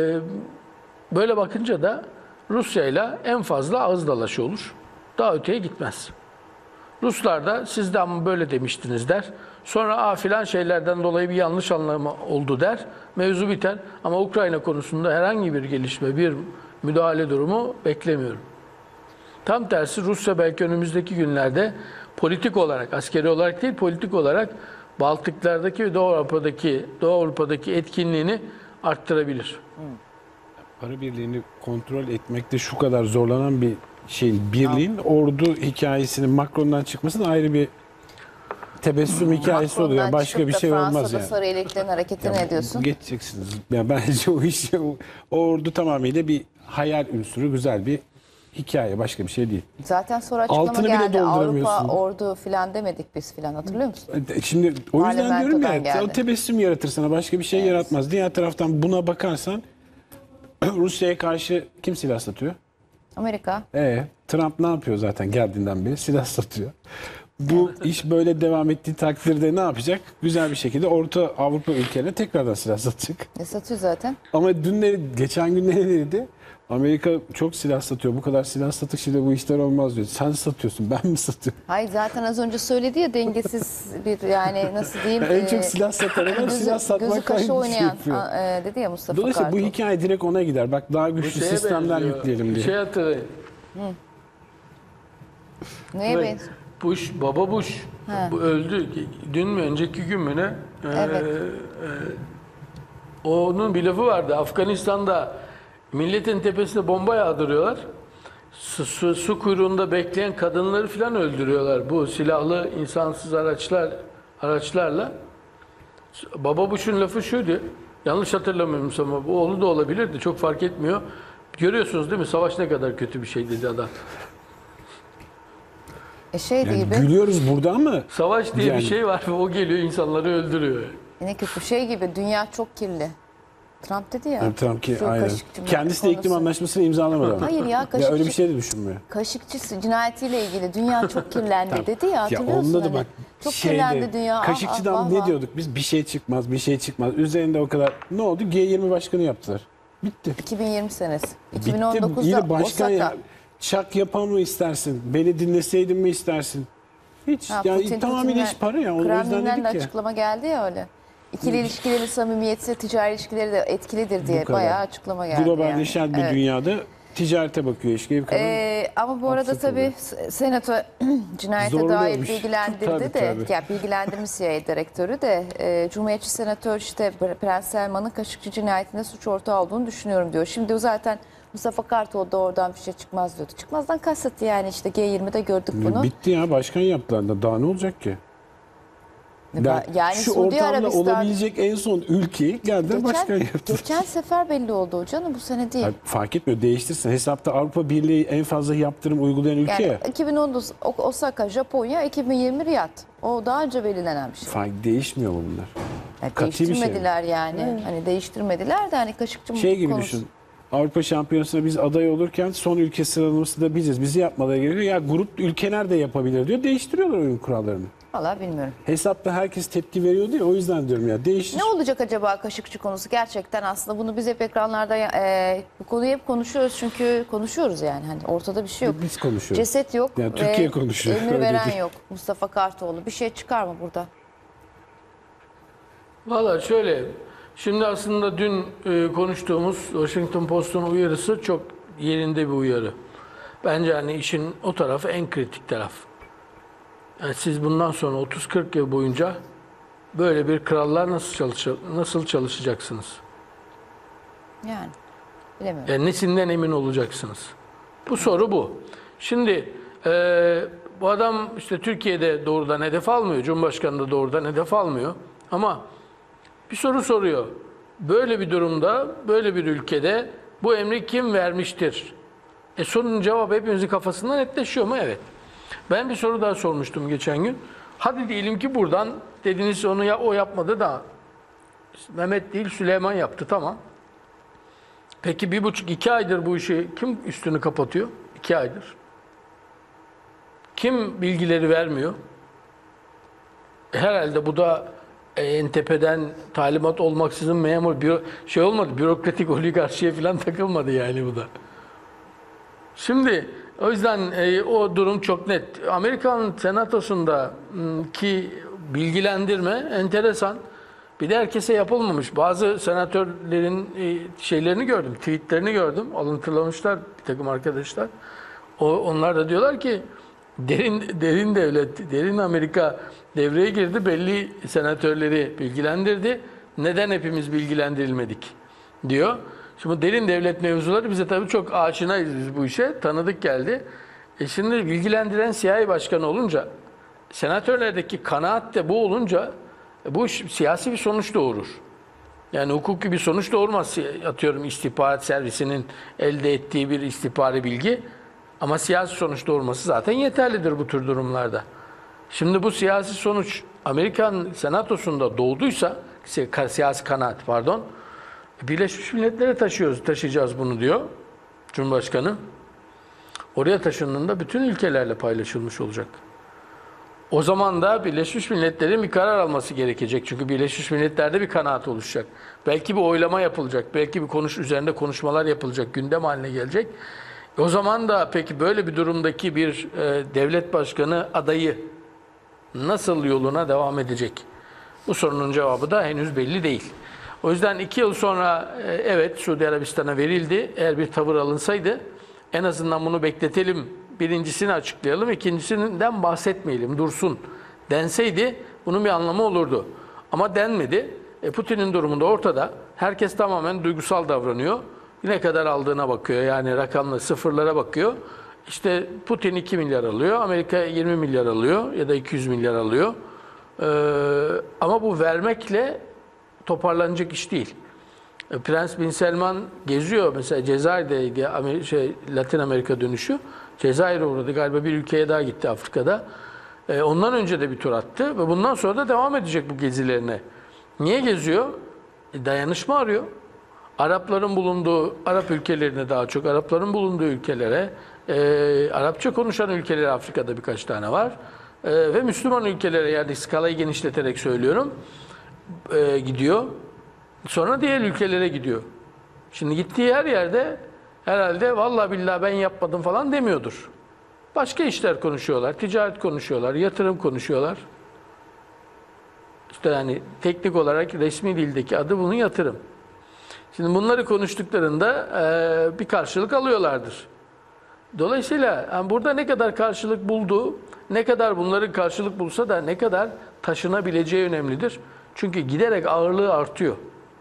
böyle bakınca da Rusya ile en fazla ağız dalaşı olur. Daha öteye gitmez. Ruslar da siz de ama böyle demiştiniz der. Sonra a filan şeylerden dolayı bir yanlış anlama oldu der. Mevzu biter. Ama Ukrayna konusunda herhangi bir gelişme, bir müdahale durumu beklemiyorum. Tam tersi Rusya belki önümüzdeki günlerde politik olarak, askeri olarak değil politik olarak Baltıklardaki ve Doğu Avrupa'daki Doğu Avrupa'daki etkinliğini arttırabilir. Para birliğini kontrol etmekte şu kadar zorlanan bir şeyin, birliğin ordu hikayesinin Macron'dan çıkmasının ayrı bir tebessüm hikayesi oluyor. Yani başka bir şey olmaz Fransa'da yani. sarı yeleklerin hareketi ne diyorsun? Geçeceksiniz. Yani bence o iş, o, o ordu tamamıyla bir hayal ünsürü, güzel bir hikaye, başka bir şey değil. Zaten sonra açıklama Altını bile geldi. Avrupa dolduramıyorsun. ordu filan demedik biz filan, hatırlıyor musun? Şimdi o yüzden diyorum Parlamentodan ya, geldi. o tebessüm yaratır sana, başka bir şey Evet. yaratmaz. Diğer taraftan buna bakarsan Rusya'ya karşı kim silah satıyor? Amerika. Ee, Trump ne yapıyor zaten geldiğinden beri? Silah satıyor. Bu iş böyle devam ettiği takdirde ne yapacak? Güzel bir şekilde Orta Avrupa ülkelerine tekrardan silah satacak. Ne satıyor zaten? Ama dün, geçen gün ne dedi? Amerika çok silah satıyor. Bu kadar silah satışıyla bu işler olmaz diyor. Sen satıyorsun, ben mi satıyorum? Hayır, zaten az önce söyledi ya, dengesiz bir, yani nasıl diyeyim? En çok e, silah satan adam gözü, silah gözü satmakla kaşı ilgili oynayan yapıyor. a- e, dedi ya Mustafa Dolayısıyla bu Kartal. hikaye direkt ona gider. Bak daha güçlü şeye sistemler benziyor. yükleyelim Bir diye. şey hatırlayın. Neye Evet. benziyor? Bush, baba Bush. Ha. Bu öldü. Dün mü, önceki gün mü ne? Evet. Ee, onun bir lafı vardı. Afganistan'da milletin tepesine bomba yağdırıyorlar. Su, su, su kuyruğunda bekleyen kadınları falan öldürüyorlar. Bu silahlı insansız araçlar araçlarla. Baba Bush'un lafı şuydu. Yanlış hatırlamıyorum ama bu oğlu da olabilirdi. Çok fark etmiyor. Görüyorsunuz değil mi? Savaş ne kadar kötü bir şey dedi adam. E şey Yani gibi, gülüyoruz burada ama Savaş diye Yani- bir şey var ve o geliyor insanları öldürüyor. ne kötü şey gibi, dünya çok kirli. Trump dedi ya. Yani Trump ki şu aynen. Kaşıkçı Kendisi de iklim konusu. anlaşmasını imzalamadı ama. Hayır ya, Ya Kaşıkçı, öyle bir şey de düşünmüyor. Kaşıkçı cinayetiyle ilgili dünya çok kirlendi dedi ya, Ya hatırlıyorsun onda da hani? bak Çok şeyde, kirlendi dünya. Ah, Kaşıkçı'dan ah, ah, ne ah. diyorduk biz? Bir şey çıkmaz, bir şey çıkmaz. Üzerinde o kadar. Ne oldu? G yirmi başkanı yaptılar. Bitti. iki bin yirmi senesi. Bitti. iki bin on dokuzda Yine başkan Osaka. ya. Çak yapan mı istersin? Beni dinleseydin mi istersin? Hiç. Ha, yani Putin- tamamıyla Putin'den- iş para ya. O yüzden Kremlin'den de dedik ya. açıklama geldi ya öyle. İkili ilişkilerin samimiyeti, ticari ilişkileri de etkilidir diye Bu kadar. bayağı açıklama geldi. Globalleşen yani. bir Evet. dünyada ticarete bakıyor iş gibi kalan. Ee, ama bu arada absürt tabii senato cinayete Zorluyormuş. dair bilgilendirdi Tabii, de, tabii. ya bilgilendirmiş C I A direktörü de e, Cumhuriyetçi senatör işte Prens Selman'ın Kaşıkçı cinayetinde suç ortağı olduğunu düşünüyorum diyor. Şimdi o zaten Mustafa Kartal da oradan bir şey çıkmaz diyordu. Çıkmazdan kastetti yani işte G yirmide gördük bunu. Bitti ya, başkan yaptılar da daha ne olacak ki? Ba- yani şu Suudi ortamda Arabistan olabilecek en son ülkeyi geldiler başkan geçen, yaptılar. geçen sefer belli oldu o canım, bu sene değil. Yani fark etmiyor, değiştirsin. Hesapta Avrupa Birliği en fazla yaptırım uygulayan ülke Yani ya. iki bin on dokuz O- Osaka, Japonya, iki bin yirmi Riyad. O daha önce belirlenen bir şey. Fark değişmiyor mu bunlar? Yani Katı bir şey mi? değiştirmediler yani. Hani değiştirmediler de hani Kaşıkçı Şey gibi konusu. düşün. Avrupa Şampiyonası'na biz aday olurken son ülke sıralaması da biziz. Bizi yapmaları gerekiyor. Ya grup ülkeler de yapabilir diyor. Değiştiriyorlar oyun kurallarını. Valla bilmiyorum. Hesapta herkes tepki veriyordu ya, o yüzden diyorum ya değiştir. Ne olacak acaba Kaşıkçı konusu? Gerçekten aslında bunu biz hep ekranlarda e, bu konuyu hep konuşuyoruz çünkü konuşuyoruz yani. Hani ortada bir şey yok. Biz konuşuyoruz. Ceset yok Yani ve Türkiye konuşuyor, emir öyle veren değil. yok. Mustafa Kartoğlu. Bir şey çıkar mı burada? Valla şöyle, şimdi aslında dün e, konuştuğumuz Washington Post'un uyarısı çok yerinde bir uyarı. Bence hani işin o tarafı en kritik taraf. Yani siz bundan sonra otuz kırk yıl boyunca böyle bir krallar nasıl çalış nasıl çalışacaksınız? Yani bilemiyorum. Yani nesinden emin olacaksınız? Bu soru bu. Şimdi e, bu adam işte Türkiye'de doğrudan hedef almıyor. Cumhurbaşkanı da doğrudan hedef almıyor. Ama bir soru soruyor. Böyle bir durumda, böyle bir ülkede bu emri kim vermiştir? E sorunun cevabı hepimizin kafasında netleşiyor mu? Evet. Ben bir soru daha sormuştum geçen gün. Hadi diyelim ki buradan dediniz onu ya, o yapmadı da Mehmet değil Süleyman yaptı, tamam. Peki bir buçuk iki aydır bu işi kim üstünü kapatıyor? İki aydır. Kim bilgileri vermiyor? Herhalde bu da en tepeden talimat olmaksızın memur büro, şey olmadı, bürokratik oligarşiye falan takılmadı yani bu da. Şimdi o yüzden e, o durum çok net. Amerikan senatosunda m, ki bilgilendirme enteresan. Bir de herkese yapılmamış. Bazı senatörlerin e, şeylerini gördüm, tweetlerini gördüm. Alıntılamışlar bir takım arkadaşlar. O, onlar da diyorlar ki derin derin devlet, derin Amerika devreye girdi. Belli senatörleri bilgilendirdi. Neden hepimiz bilgilendirilmedik diyor. Şimdi derin devlet mevzuları bize tabii çok aşinayız biz bu işe. Tanıdık geldi. E şimdi bilgilendiren C I A başkanı olunca, senatörlerdeki kanaat de bu olunca e bu iş, siyasi bir sonuç doğurur. Yani hukuki bir sonuç doğurmaz. Atıyorum istihbarat servisinin elde ettiği bir istihbari bilgi. Ama siyasi sonuç doğurması zaten yeterlidir bu tür durumlarda. Şimdi bu siyasi sonuç Amerikan senatosunda doğduysa, siyasi kanaat pardon, Birleşmiş Milletler'e taşıyoruz, taşıyacağız bunu diyor Cumhurbaşkanı. Oraya taşındığında bütün ülkelerle paylaşılmış olacak. O zaman da Birleşmiş Milletler'in bir karar alması gerekecek. Çünkü Birleşmiş Milletler'de bir kanaat oluşacak. Belki bir oylama yapılacak, belki bir konuş üzerinde konuşmalar yapılacak, gündem haline gelecek. E o zaman da peki böyle bir durumdaki bir e, devlet başkanı adayı nasıl yoluna devam edecek? Bu sorunun cevabı da henüz belli değil. O yüzden iki yıl sonra e, evet Suudi Arabistan'a verildi. Eğer bir tavır alınsaydı en azından bunu bekletelim, birincisini açıklayalım, ikincisinden bahsetmeyelim, dursun denseydi bunun bir anlamı olurdu. Ama denmedi. E, Putin'in durumu da ortada. Herkes tamamen duygusal davranıyor. Ne kadar aldığına bakıyor, yani rakamla sıfırlara bakıyor. İşte Putin iki milyar alıyor, Amerika yirmi milyar alıyor ya da iki yüz milyar alıyor. Ee, ama bu vermekle toparlanacak iş değil. Prens Bin Selman geziyor mesela Cezayir'de, Amerika, şey, Latin Amerika dönüşü. Cezayir'e uğradı galiba, bir ülkeye daha gitti Afrika'da. Ee, ondan önce de bir tur attı ve bundan sonra da devam edecek bu gezilerine. Niye geziyor? E, dayanışma arıyor. Arapların bulunduğu, Arap ülkelerine daha çok, Arapların bulunduğu ülkelere, e, Arapça konuşan ülkeler Afrika'da birkaç tane var. E, ve Müslüman ülkelere, yani skalayı genişleterek söylüyorum, e, gidiyor. Sonra diğer ülkelere gidiyor. Şimdi gittiği her yerde herhalde vallahi billahi ben yapmadım falan demiyordur. Başka işler konuşuyorlar, ticaret konuşuyorlar, yatırım konuşuyorlar. İşte yani teknik olarak resmi dildeki adı bunun yatırım. Şimdi bunları konuştuklarında e, bir karşılık alıyorlardır. Dolayısıyla yani burada ne kadar karşılık buldu, ne kadar bunların karşılık bulsa da ne kadar taşınabileceği önemlidir. Çünkü giderek ağırlığı artıyor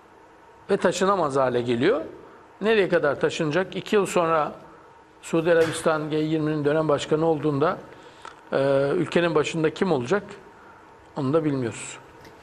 ve taşınamaz hale geliyor. Nereye kadar taşınacak? İki yıl sonra Suudi Arabistan G yirminin dönem başkanı olduğunda e, ülkenin başında kim olacak? Onu da bilmiyoruz.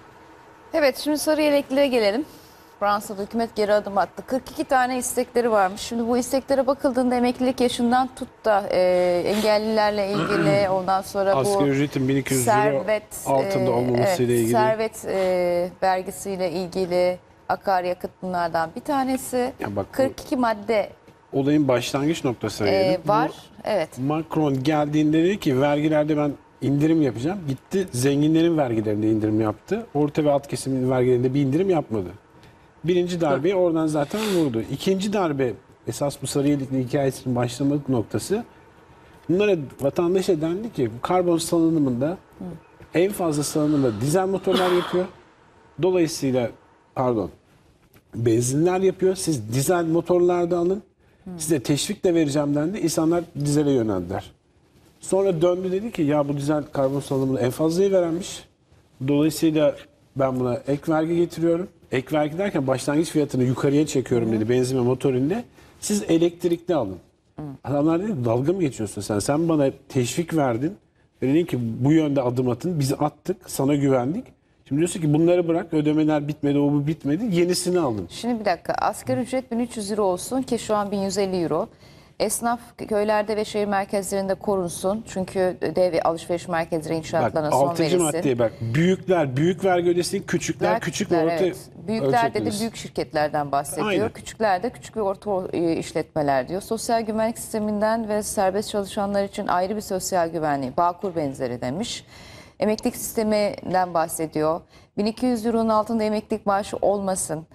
Evet, şimdi sarı yeleklilere gelelim. Fransa'da hükümet geri adım attı. kırk iki tane istekleri varmış. Şimdi bu isteklere bakıldığında emeklilik yaşından tut da e, engellilerle ilgili, ondan sonra bu Asgari ücretin bin iki yüz servet euro altında e, olmamasıyla evet, ilgili. servet e, vergisiyle ilgili, akaryakıt bunlardan bir tanesi. Ya bak, kırk iki madde Olayın başlangıç noktası e, bu. var. Evet. Macron geldiğinde dedi ki vergilerde ben indirim yapacağım. Gitti zenginlerin vergilerinde indirim yaptı. Orta ve alt kesimin vergilerinde bir indirim yapmadı. Birinci darbeyi oradan zaten vurdu. İkinci darbe, esas bu sarı yelekli hikayesinin başlangıç noktası. Bunlara vatandaşa dendi ki karbon salınımında Hı. en fazla salınımda dizel motorlar yapıyor. Dolayısıyla pardon benzinler yapıyor. Siz dizel motorlarda alın. Hı. Size teşvik de vereceğim dendi. İnsanlar dizele yöneldiler. Sonra döndü dedi ki ya bu dizel karbon salınımını en fazlayı verenmiş. Dolayısıyla ben buna ek vergi getiriyorum. Ek vergi derken başlangıç fiyatını yukarıya çekiyorum dedi benzin ve motorinde. Siz elektrikli alın. Hı. Adamlar dedi dalga mı geçiyorsun sen? Sen bana teşvik verdin. Dedin ki bu yönde adım atın. Biz attık. Sana güvendik. Şimdi diyorsun ki bunları bırak. Ödemeler bitmedi. O bu bitmedi. Yenisini alın. Şimdi bir dakika. Asgari ücret bin üç yüz euro olsun ki şu an bin yüz elli euro. Esnaf köylerde ve şehir merkezlerinde korunsun. Çünkü dev alışveriş merkezleri inşaatlarına bak, son altıncı verilsin. maddeye bak. Büyükler büyük vergi ödesin. Küçükler, Büyükler, küçük ve orta evet. Büyükler ölçekli. dedi büyük şirketlerden bahsediyor. Aynen. Küçükler de küçük ve orta işletmeler diyor. Sosyal güvenlik sisteminden ve serbest çalışanlar için ayrı bir sosyal güvenliği, Bağkur benzeri demiş. Emeklilik sisteminden bahsediyor. bin iki yüz euronun altında emeklilik maaşı olmasın.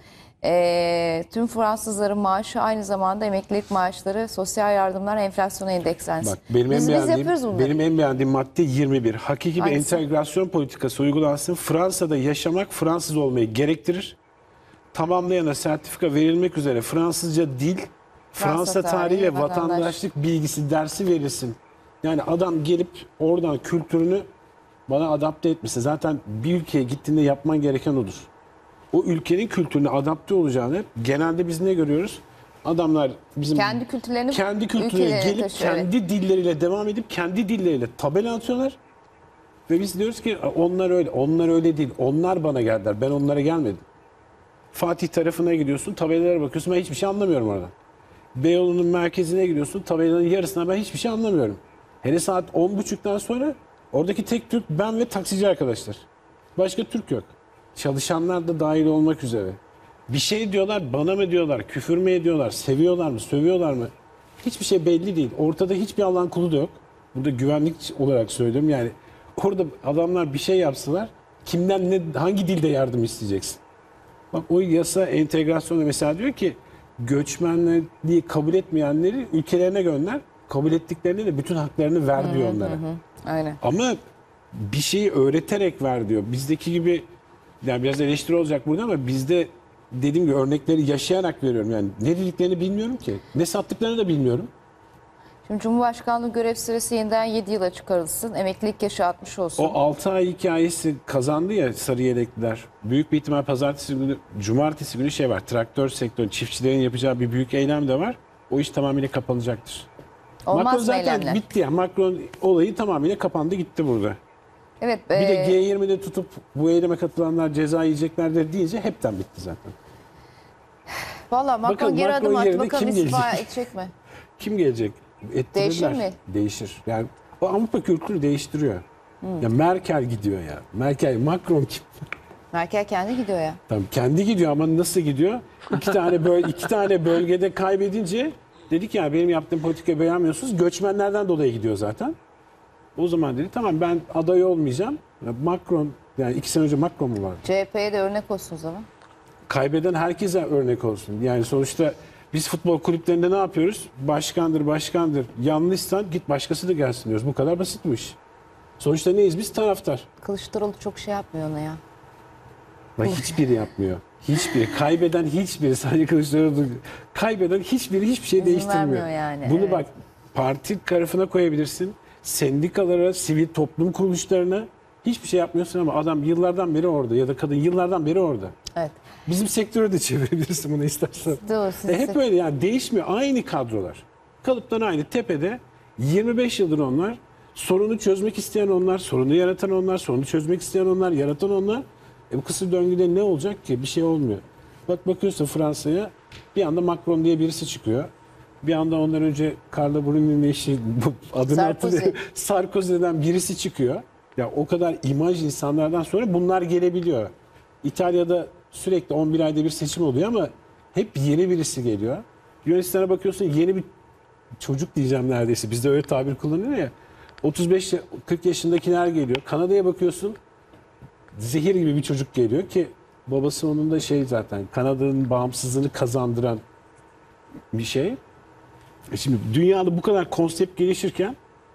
E, tüm Fransızların maaşı aynı zamanda emeklilik maaşları, sosyal yardımlar enflasyona endekslensin. Bak, benim, biz, en biz yapıyoruz bunları. benim en beğendiğim madde yirmi bir. Hakiki bir Hangisi? entegrasyon politikası uygulansın. Fransa'da yaşamak Fransız olmayı gerektirir. Tamamlayana sertifika verilmek üzere Fransızca dil, Fransa, Fransa tarihi ve vatandaş. vatandaşlık bilgisi dersi verilsin. Yani adam gelip oradan kültürünü bana adapte etmesi. Zaten bir ülkeye gittiğinde yapman gereken odur. O ülkenin kültürüne adapte olacağını genelde biz ne görüyoruz? Adamlar bizim Kendi kültürlerini kendi kültürüne ülkelerine gelip taşıyor, kendi evet. dilleriyle devam edip kendi dilleriyle tabela atıyorlar. Ve biz diyoruz ki onlar öyle. Onlar öyle değil. Onlar bana geldiler. Ben onlara gelmedim. Fatih tarafına gidiyorsun. Tabelalara bakıyorsun. Ben hiçbir şey anlamıyorum orada. Beyoğlu'nun merkezine gidiyorsun. Tabelanın yarısına ben hiçbir şey anlamıyorum. Hele saat on buçuktan sonra oradaki tek Türk ben ve taksici arkadaşlar. Başka Türk yok. Çalışanlar da dahil olmak üzere. Bir şey diyorlar, bana mı diyorlar, küfür mü ediyorlar, seviyorlar mı, sövüyorlar mı? Hiçbir şey belli değil. Ortada hiçbir Allah'ın kulu da yok. Burada güvenlik olarak söylüyorum. Yani orada adamlar bir şey yapsalar kimden ne, hangi dilde yardım isteyeceksin? Bak o yasa entegrasyonu mesela diyor ki göçmenliği kabul etmeyenleri ülkelerine gönder. Kabul ettiklerine de bütün haklarını ver diyor onlara. Hı hı, aynen. Ama bir şeyi öğreterek ver diyor. Bizdeki gibi yani biraz eleştiri olacak burada ama bizde dediğim gibi örnekleri yaşayarak veriyorum. Yani ne dediklerini bilmiyorum ki. Ne sattıklarını da bilmiyorum. Şimdi Cumhurbaşkanlığı görev süresi yeniden yedi yıla çıkarılsın. Emeklilik yaşı altmış olsun. O altı ay hikayesi kazandı ya sarı yelekliler. Büyük bir ihtimal pazartesi günü, cumartesi günü şey var. Traktör sektörü, çiftçilerin yapacağı bir büyük eylem de var. O iş tamamıyla kapanacaktır. Olmaz Macron mı zaten eylemler? bitti ya. Macron olayı tamamıyla kapandı gitti burada. Evet. Bir e, de G yirmide tutup bu eyleme katılanlar ceza yiyeceklerdir deyince hepten bitti zaten. Valla Macron Bakalım geri Macron adım attı. yerine Bakalım kim istifa gelecek? edecek mi? Kim gelecek? Ettirirler. Değişir mi? Değişir. Yani o Avrupa kültürü değiştiriyor. Ya Merkel gidiyor ya. Merkel, Macron kim? Merkel kendi gidiyor ya. Tamam, kendi gidiyor ama nasıl gidiyor? İki tane böyle iki tane bölgede kaybedince dedik ya benim yaptığım politikayı beğenmiyorsunuz. Göçmenlerden dolayı gidiyor zaten. O zaman dedi tamam ben aday olmayacağım. Macron yani iki sene önce Macron mu vardı? C H P'ye de örnek olsun o zaman. Kaybeden herkese örnek olsun. Yani sonuçta biz futbol kulüplerinde ne yapıyoruz? Başkandır, başkandır. Yanlışsan git başkası da gelsin diyoruz. Bu kadar basit bu iş. Sonuçta neyiz biz? Taraftar. Kılıçdaroğlu çok şey yapmıyor ona ya. Bak hiçbiri yapmıyor. Hiçbiri. Kaybeden hiçbiri. Sadece Kılıçdaroğlu değil. Kaybeden hiçbiri hiçbir şey İzin değiştirmiyor. vermiyor yani, Bunu evet. bak parti tarafına koyabilirsin. Sendikalara, sivil toplum kuruluşlarına hiçbir şey yapmıyorsun ama adam yıllardan beri orada ya da kadın yıllardan beri orada. Evet. Bizim sektörü de çevirebilirsin bunu istersen. Doğru, siz E hep de- öyle yani değişmiyor. Aynı kadrolar. Kalıptan aynı tepede yirmi beş yıldır onlar. Sorunu çözmek isteyen onlar, sorunu yaratan onlar, sorunu çözmek isteyen onlar, yaratan onlar. E bu kısır döngüde ne olacak ki? Bir şey olmuyor. Bak bakıyorsun Fransa'ya bir anda Macron diye birisi çıkıyor. Bir anda ondan önce Carla Bruni'nin eşi bu adını Sarkozy. hatırlıyorum. Sarkozy'den birisi çıkıyor. Ya o kadar imaj insanlardan sonra bunlar gelebiliyor. İtalya'da sürekli on bir ayda bir seçim oluyor ama hep yeni birisi geliyor. Yunanistan'a bakıyorsun yeni bir çocuk diyeceğim neredeyse. Bizde öyle tabir kullanılıyor ya. otuz beş kırk yaşındakiler geliyor. Kanada'ya bakıyorsun zehir gibi bir çocuk geliyor ki babası onun da şey zaten Kanada'nın bağımsızlığını kazandıran bir şey. E şimdi dünyada bu kadar konsept gelişirken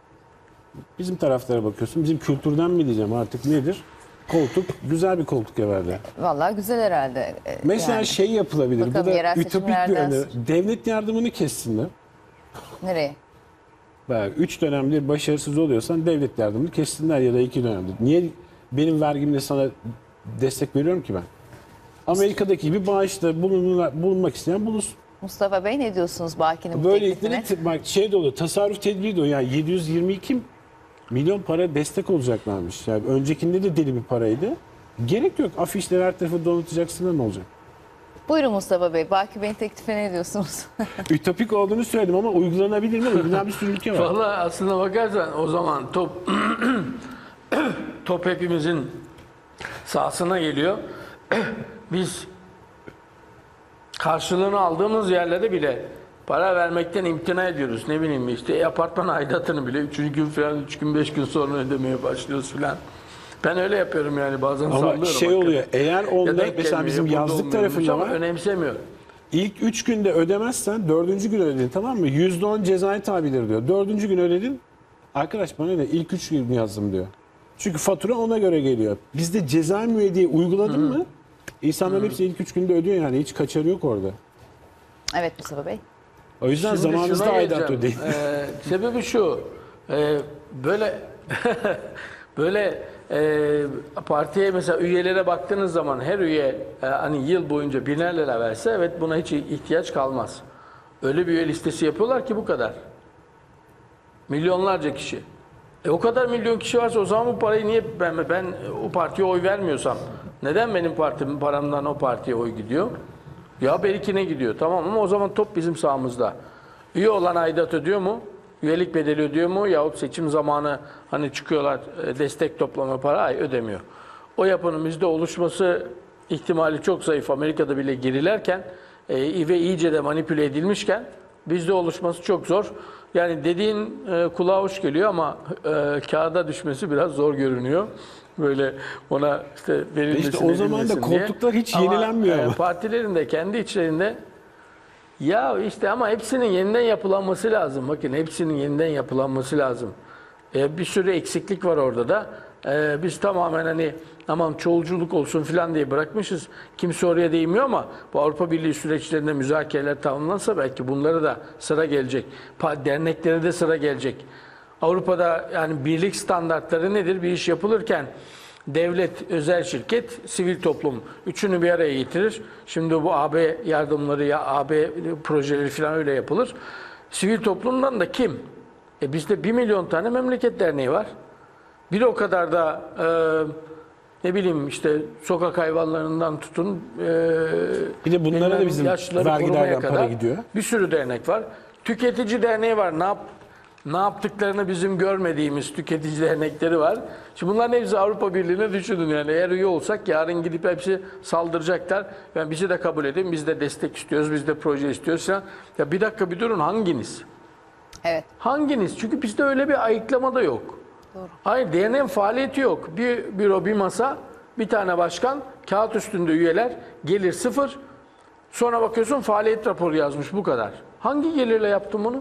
bizim taraflara bakıyorsun. Bizim kültürden mi diyeceğim artık nedir? Koltuk güzel bir koltuk evvelde. Vallahi güzel herhalde. Ee, Mesela yani. şey yapılabilir. Bakalım Bu da yerel ütopik bir seçimlerden öneri. sonra. Devlet yardımını kessinler. Nereye? Bak üç dönemdir başarısız oluyorsan devlet yardımını kessinler ya da iki dönemdir. Niye benim vergimle sana destek veriyorum ki ben? Amerika'daki gibi bağışta bulunma- bulunmak isteyen bulunsun. Mustafa Bey ne diyorsunuz Baki'nin bu Böylelikle teklifine? de bak şey de oluyor. Tasarruf tedbiri de o. Yani yedi yüz yirmi iki milyon para destek olacaklarmış. Yani öncekinde de deli bir paraydı. Gerek yok. Afişleri her tarafı donatacaksın da ne olacak? Buyurun Mustafa Bey. Baki Bey'in teklifine ne diyorsunuz? Ütopik olduğunu söyledim ama uygulanabilir mi? Uygulanan bir sürü ülke var. Vallahi aslına bakarsan o zaman top top hepimizin sahasına geliyor. Biz karşılığını aldığımız yerlere bile para vermekten imtina ediyoruz. Ne bileyim işte apartman aidatını bile üçüncü gün falan üç gün beş gün sonra ödemeye başlıyoruz falan. Ben öyle yapıyorum yani bazen Ama sallıyorum. şey hakikaten. oluyor. Eğer Ya onda denk mesela gelmiyor, bizim burada yazlık olmuyormuş tarafında ama var. önemsemiyor. İlk üç günde ödemezsen dördüncü gün ödedin tamam mı? yüzde on cezai tabidir diyor. Dördüncü gün ödedin. Arkadaş bana ne? İlk üç gün yazdım diyor. Çünkü fatura ona göre geliyor. Bizde cezai müeyyideyi uyguladın mı? İnsanların hepsi ilk üç günde ödüyor yani. Hiç kaçarı yok orada. Evet Mustafa Bey. O yüzden Şimdi zamanınızda şuna aidat geleceğim. ödeyin. Ee, sebebi şu. e, böyle böyle e, partiye mesela üyelere baktığınız zaman her üye e, hani yıl boyunca biner lira verse evet buna hiç ihtiyaç kalmaz. Öyle bir üye listesi yapıyorlar ki bu kadar. Milyonlarca kişi. E o kadar milyon kişi varsa o zaman bu parayı niye ben ben o partiye oy vermiyorsam neden benim partimin paramdan o partiye oy gidiyor? Ya belki ne gidiyor tamam ama o zaman top bizim sahamızda. Üye olan aidat ödüyor mu? Üyelik bedeli ödüyor mu? Yahut seçim zamanı hani çıkıyorlar e, destek toplama para ay ödemiyor. O yapının bizde oluşması ihtimali çok zayıf. Amerika'da bile girilerken e, ve iyice de manipüle edilmişken bizde oluşması çok zor. Yani dediğin e, kulağa hoş geliyor ama e, kağıda düşmesi biraz zor görünüyor. Böyle ona işte verilmesin, İşte o zaman da edilmesin diye. koltuklar hiç Ama, yenilenmiyor e, ama. partilerin de kendi içlerinde ya işte ama hepsinin yeniden yapılanması lazım. Bakın hepsinin yeniden yapılanması lazım. E, bir sürü eksiklik var orada da. E, biz tamamen hani aman çoğulculuk olsun falan diye bırakmışız. Kimse oraya değmiyor ama bu Avrupa Birliği süreçlerinde müzakereler tamamlansa belki bunlara da sıra gelecek. Pa- derneklere de sıra gelecek. Avrupa'da yani birlik standartları nedir? Bir iş yapılırken devlet, özel şirket, sivil toplum üçünü bir araya getirir. Şimdi bu A B yardımları ya A B projeleri falan öyle yapılır. Sivil toplumdan da kim? E bizde bir milyon tane memleket derneği var. Bir o kadar da e, ne bileyim işte sokak hayvanlarından tutun e, Bir de bunlara da bilmem bizim yaşlıları vergilerden korumaya para kadar gidiyor. bir sürü dernek var. Tüketici derneği var. Ne yap? ne yaptıklarını bizim görmediğimiz tüketici dernekleri var. Şimdi bunların hepsi Avrupa Birliği'ne düşünün yani. Eğer üye olsak yarın gidip hepsi saldıracaklar. Yani bizi de kabul edin, biz de destek istiyoruz, biz de proje istiyoruz. Ya, ya bir dakika bir durun, hanginiz? Evet. Hanginiz? Çünkü bizde öyle bir ayıklama da yok. Doğru. Hayır, D N M faaliyeti yok. Bir büro, bir masa, bir tane başkan, kağıt üstünde üyeler, gelir sıfır. Sonra bakıyorsun faaliyet raporu yazmış, bu kadar. Hangi gelirle yaptın bunu?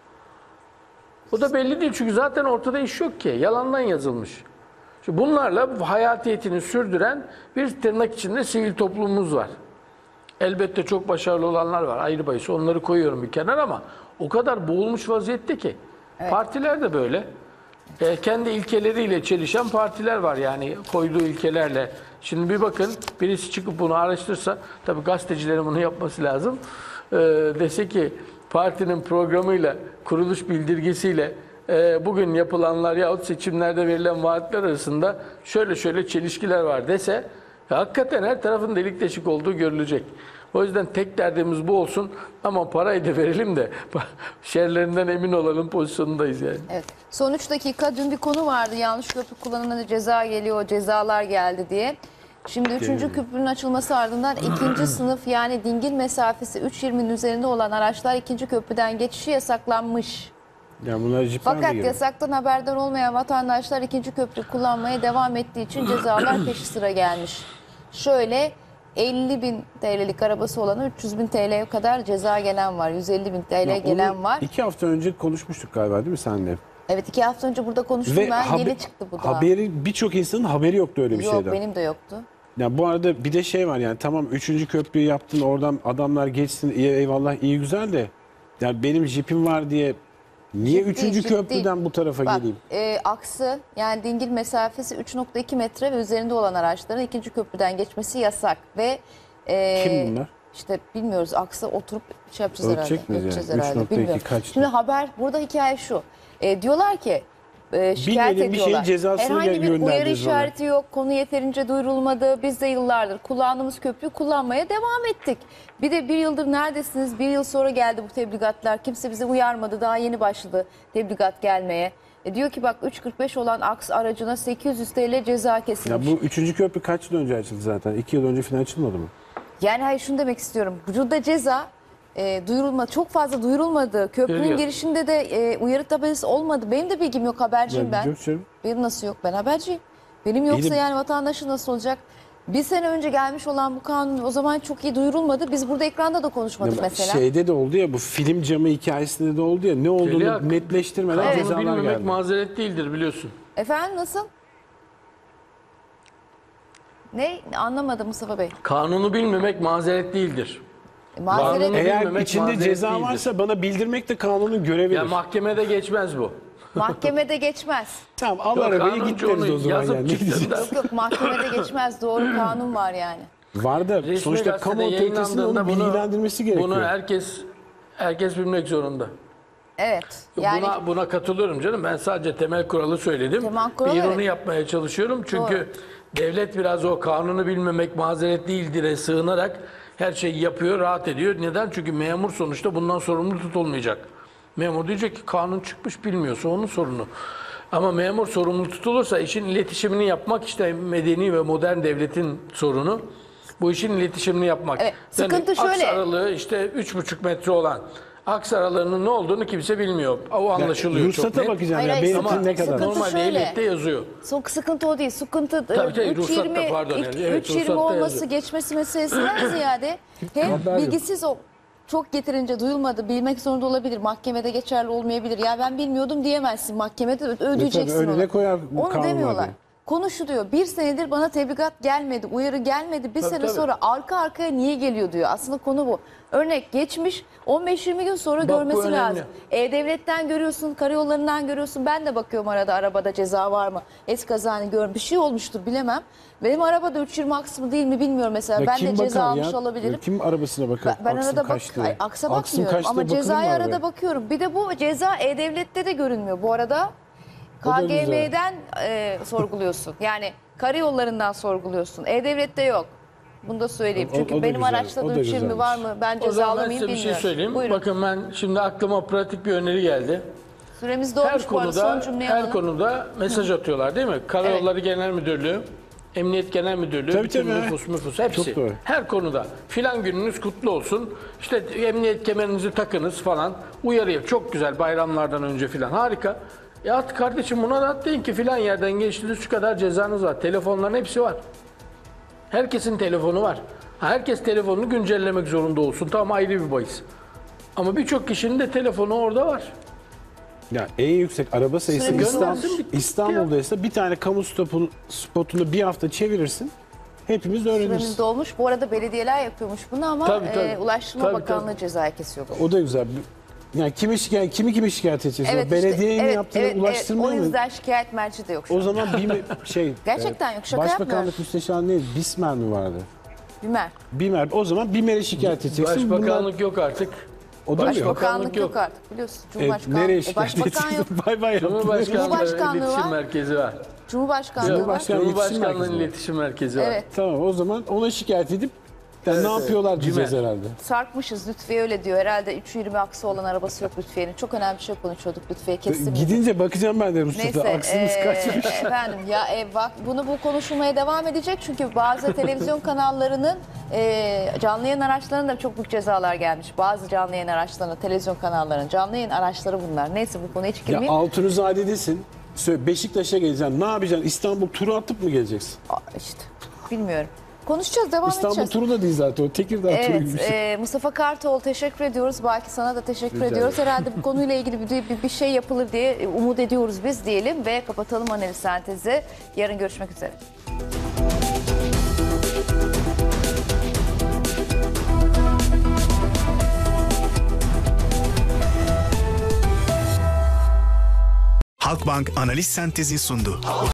O da belli değil çünkü zaten ortada iş yok ki. Yalandan yazılmış. Şimdi bunlarla hayatiyetini sürdüren bir tırnak içinde sivil toplumumuz var. Elbette çok başarılı olanlar var. Ayrı bahis. Onları koyuyorum bir kenara ama o kadar boğulmuş vaziyette ki. Evet. Partiler de böyle. E, kendi ilkeleriyle çelişen partiler var yani koyduğu ilkelerle. Şimdi bir bakın birisi çıkıp bunu araştırsa, tabii gazetecilerin bunu yapması lazım. E, dese ki partinin programıyla, kuruluş bildirgesiyle e, bugün yapılanlar yahut seçimlerde verilen vaatler arasında şöyle şöyle çelişkiler var dese, hakikaten her tarafın delik deşik olduğu görülecek. O yüzden tek derdimiz bu olsun ama parayı da verelim de şerlerinden emin olalım pozisyonundayız yani. Evet. Son üç dakika, dün bir konu vardı. Yanlış köprü kullanımına ceza geliyor, cezalar geldi diye. Şimdi üçüncü köprünün açılması ardından ikinci sınıf yani dingil mesafesi üç yirminin üzerinde olan araçlar ikinci köprüden geçişi yasaklanmış. Yani bunlar jipler Fakat de geliyor. yasaktan haberdar olmayan vatandaşlar ikinci köprü kullanmaya devam ettiği için cezalar peşi sıra gelmiş. Şöyle elli bin T L'lik arabası olana üç yüz bin T L'ye kadar ceza gelen var. yüz elli bin T L Ya gelen onu var. İki hafta önce konuşmuştuk galiba değil mi senle? Evet, iki hafta önce burada konuştum Ve ben. haber- Yeni çıktı bu da. haberi birçok insanın haberi yoktu öyle bir Yok, şeyden. benim de yoktu. Ya bu arada bir de şey var yani tamam üçüncü köprüyü yaptın oradan adamlar geçsin iyi eyvallah iyi güzel de yani benim jipim var diye niye Jip üçüncü değil, jip köprüden değil. bu tarafa Bak, geleyim? e, aksı yani dingil mesafesi üç nokta iki metre ve üzerinde olan araçların ikinci köprüden geçmesi yasak ve e, Kim bunlar? İşte bilmiyoruz, aksa oturup şey yapacağız Ölçecek herhalde. miyiz Ölçeceğiz yani? herhalde. üç nokta iki Bilmiyorum. kaçtı? Şimdi haber, burada hikaye şu. E, diyorlar ki e, şikayet Bilmediğin bir şeyin ediyorlar. cezasını Herhangi bir uyarı gönderdiniz bana. işareti yok. Konu yeterince duyurulmadı. Biz de yıllardır kullandığımız köprüyü kullanmaya devam ettik. Bir de bir yıldır neredesiniz? Bir yıl sonra geldi bu tebligatlar. Kimse bizi uyarmadı. Daha yeni başladı tebligat gelmeye. E, diyor ki bak üç kırk beş olan aks aracına sekiz yüz T L ceza kesilmiş. Ya bu üçüncü köprü kaç yıl önce açıldı zaten? İki yıl önce falan açılmadı mı? Yani hayır, şunu demek istiyorum. Burada ceza e, duyurulma çok fazla duyurulmadı. Köprünün Geliyor. girişinde de e, uyarı tabelası olmadı. Benim de bilgim yok, haberciyim Ya, ben. yok canım. Benim nasıl yok? Ben haberciyim. Benim yoksa İyi de- yani vatandaşın nasıl olacak? Bir sene önce gelmiş olan bu kanun o zaman çok iyi duyurulmadı. Biz burada ekranda da konuşmadık Ya mesela. Şeyde de oldu ya bu film camı hikayesinde de oldu ya ne olduğunu Zeliha, netleştirmeden Kanunu cezalar bilmemek geldi. mazeret değildir biliyorsun. Efendim nasıl? Ne? Anlamadım Mustafa Bey. Kanunu bilmemek mazeret değildir. E, mazeret Kanunu- Eğer bilmemek içinde mazeret ceza değildir. varsa bana bildirmek de kanunun görevidir. Ya mahkemede geçmez bu. mahkemede geçmez. Tamam al Yok, arabayı kanuncu git deriz onu o zaman yazıp yani. Ne çıktığında- diyeceğiz? Yok, mahkemede geçmez. Doğru kanun var yani. Var da Resmi sonuçta gazetede kamu otoritesinin onu yayınlandığında bilgilendirmesi gerekiyor. Bunu herkes herkes bilmek zorunda. Evet. Yani Buna buna katılıyorum canım. Ben sadece temel kuralı söyledim. Temel kural, bir ironi evet. yapmaya çalışıyorum. Çünkü Doğru. devlet biraz o kanunu bilmemek mazeret değildir'e sığınarak her şeyi yapıyor, rahat ediyor. Neden? Çünkü memur sonuçta bundan sorumlu tutulmayacak. Memur diyecek ki kanun çıkmış bilmiyorsa onun sorunu. Ama memur sorumlu tutulursa işin iletişimini yapmak işte medeni ve modern devletin sorunu. Bu işin iletişimini yapmak. Evet, sıkıntı aks şöyle. aralığı işte üç buçuk metre olan aks aralığının ne olduğunu kimse bilmiyor. O anlaşılıyor çok Ruhsata net. bakacağım Hayır, ya hayır, benimki ama ne kadar. sıkıntı Normal şöyle. ehliyette yazıyor. Çok sıkıntı o değil. Sıkıntı Tabii, tabii, üç ruhsatta, yirmi pardon yani. Evet, üç yirmi ruhsatta olması yazıyor. geçmesi meselesinden ziyade hem Haber yok. bilgisiz o çok getirince duyulmadı. Bilmek zorunda olabilir. Mahkemede geçerli olmayabilir. Ya ben bilmiyordum diyemezsin. Mahkemede ö- ödeyeceksin önüne onu. koyar Onu kanun demiyorlar. var diye. Konu şu diyor. Bir senedir bana tebligat gelmedi, uyarı gelmedi. Bir Tabii, sene tabii. sonra arka arkaya niye geliyor diyor. Aslında konu bu. Örnek geçmiş on beş yirmi gün sonra bu görmesi önemli. lazım. E-Devlet'ten görüyorsun, karayollarından görüyorsun. Ben de bakıyorum arada arabada ceza var mı? Es kazanı görüyorum. Bir şey olmuştur bilemem. Benim arabada üç yirmi aks mı değil mi bilmiyorum mesela. Ya ben kim de ceza bakar almış ya? olabilirim. Kim arabasına bakar? Ben, ben Aksın arada bak, kaç diye. ay, aksa Aksın bakmıyorum kaç diye ama bakılır mı cezaya arabaya? arada bakıyorum. Bir de bu ceza E-Devlet'te de görünmüyor. Bu arada O da K G M'den e, sorguluyorsun. Yani karayollarından sorguluyorsun. E-Devlet'te yok. Bunu da söyleyeyim. O- Çünkü o da benim güzel, araçta o da da üç yirmi güzelmiş. var mı? Ben O cezalı zaman ben mıyım size bir bilmiyorum. şey söyleyeyim. Buyurun. Bakın ben şimdi aklıma pratik bir öneri geldi. Süremiz Her dolmuş bu arada. Son konuda, cümleyi her alalım. konuda mesaj atıyorlar değil mi? Karayolları Genel Müdürlüğü, Emniyet Genel Müdürlüğü, Tabii, bütün tabii. nüfus müfus hepsi. Çok doğru. Her konuda. Filan gününüz kutlu olsun. İşte emniyet kemerinizi takınız falan. Uyarıyor. Çok güzel bayramlardan önce filan. Harika. Ya at kardeşim buna da atlayın ki filan yerden geçtiniz şu kadar cezanız var. Telefonların hepsi var. Herkesin telefonu var. Ha, herkes telefonunu güncellemek zorunda olsun. Tamam, ayrı bir bahis. Ama birçok kişinin de telefonu orada var. Ya en yüksek araba sayısı Süremiz İstanbul, dolmuş. Bitti İstanbul'daysa bir tane kamu stopunu, spotunu bir hafta çevirirsin. Hepimiz öğreniriz. Süremiz dolmuş. Bu arada belediyeler yapıyormuş bunu ama Tabii, tabii. e, Ulaştırma Tabii, Bakanlığı tabii. cezayı kesiyordu. O da güzel. Yani kimi şikayet, kimi kimi şikayet edeceğiz? Evet, Belediyenin işte, evet, yaptığını evet, ulaştırmaya evet. O mı? yüzden şikayet merci de yok şu O an. zaman bir mi- şey Gerçekten e, yok, şaka Başbakanlık yapmıyorum. müsteşarı neydi? Bismer mi vardı? Bimer. Bimer. O zaman Bimer'e şikayet edeceksin. Başbakanlık yok artık. Bunlar, o da mı yok? Başbakanlık yok. yok artık biliyorsun. E, Cumhurbaşkanlığı. nereye E, şikayet başbakan yok. edeceksin? Bay bay yaptın. Cumhurbaşkanlığı Cumhurbaşkanlığı İletişim var. Merkezi var. Cumhurbaşkanlığı var. Cumhurbaşkanlığı İletişim Cumhurbaşkanlığı Merkezi var. İletişim Merkezi var. Evet. Tamam, o zaman ona şikayet edip ya ne yapıyorlar diyeceğiz Cimer. herhalde. Sarkmışız. Lütfiye öyle diyor. Herhalde üç yirmi aksı olan arabası yok Lütfiye'nin. Çok önemli bir şey konuşuyorduk Lütfiye. Kesin. Gidince bakacağım ben de Mustafa. Neyse, Aksınız eee, kaçmış. efendim ya e, bak bunu bu konuşulmaya devam edecek çünkü bazı televizyon kanallarının eee, canlı yayın araçlarına da çok büyük cezalar gelmiş. Bazı canlı yayın araçlarına, televizyon kanallarının canlı yayın araçları bunlar. Neyse bu konuya hiç Ya girmeyeyim. Altunizade'desin. Söyle, Beşiktaş'a geleceksin. Ne yapacaksın? İstanbul turu atıp mı geleceksin? Aa, işte bilmiyorum. Konuşacağız, devam İstanbul edeceğiz. turu da değil zaten. O Tekirdağ turu gibi Evet, bir şey. e, Mustafa Kartoğlu teşekkür ediyoruz. Belki sana da teşekkür Rica ediyoruz. Herhalde bu konuyla ilgili bir, bir, bir şey yapılır diye umut ediyoruz biz diyelim ve kapatalım analiz sentezi. Yarın görüşmek üzere. Halkbank Analiz Sentezi sundu.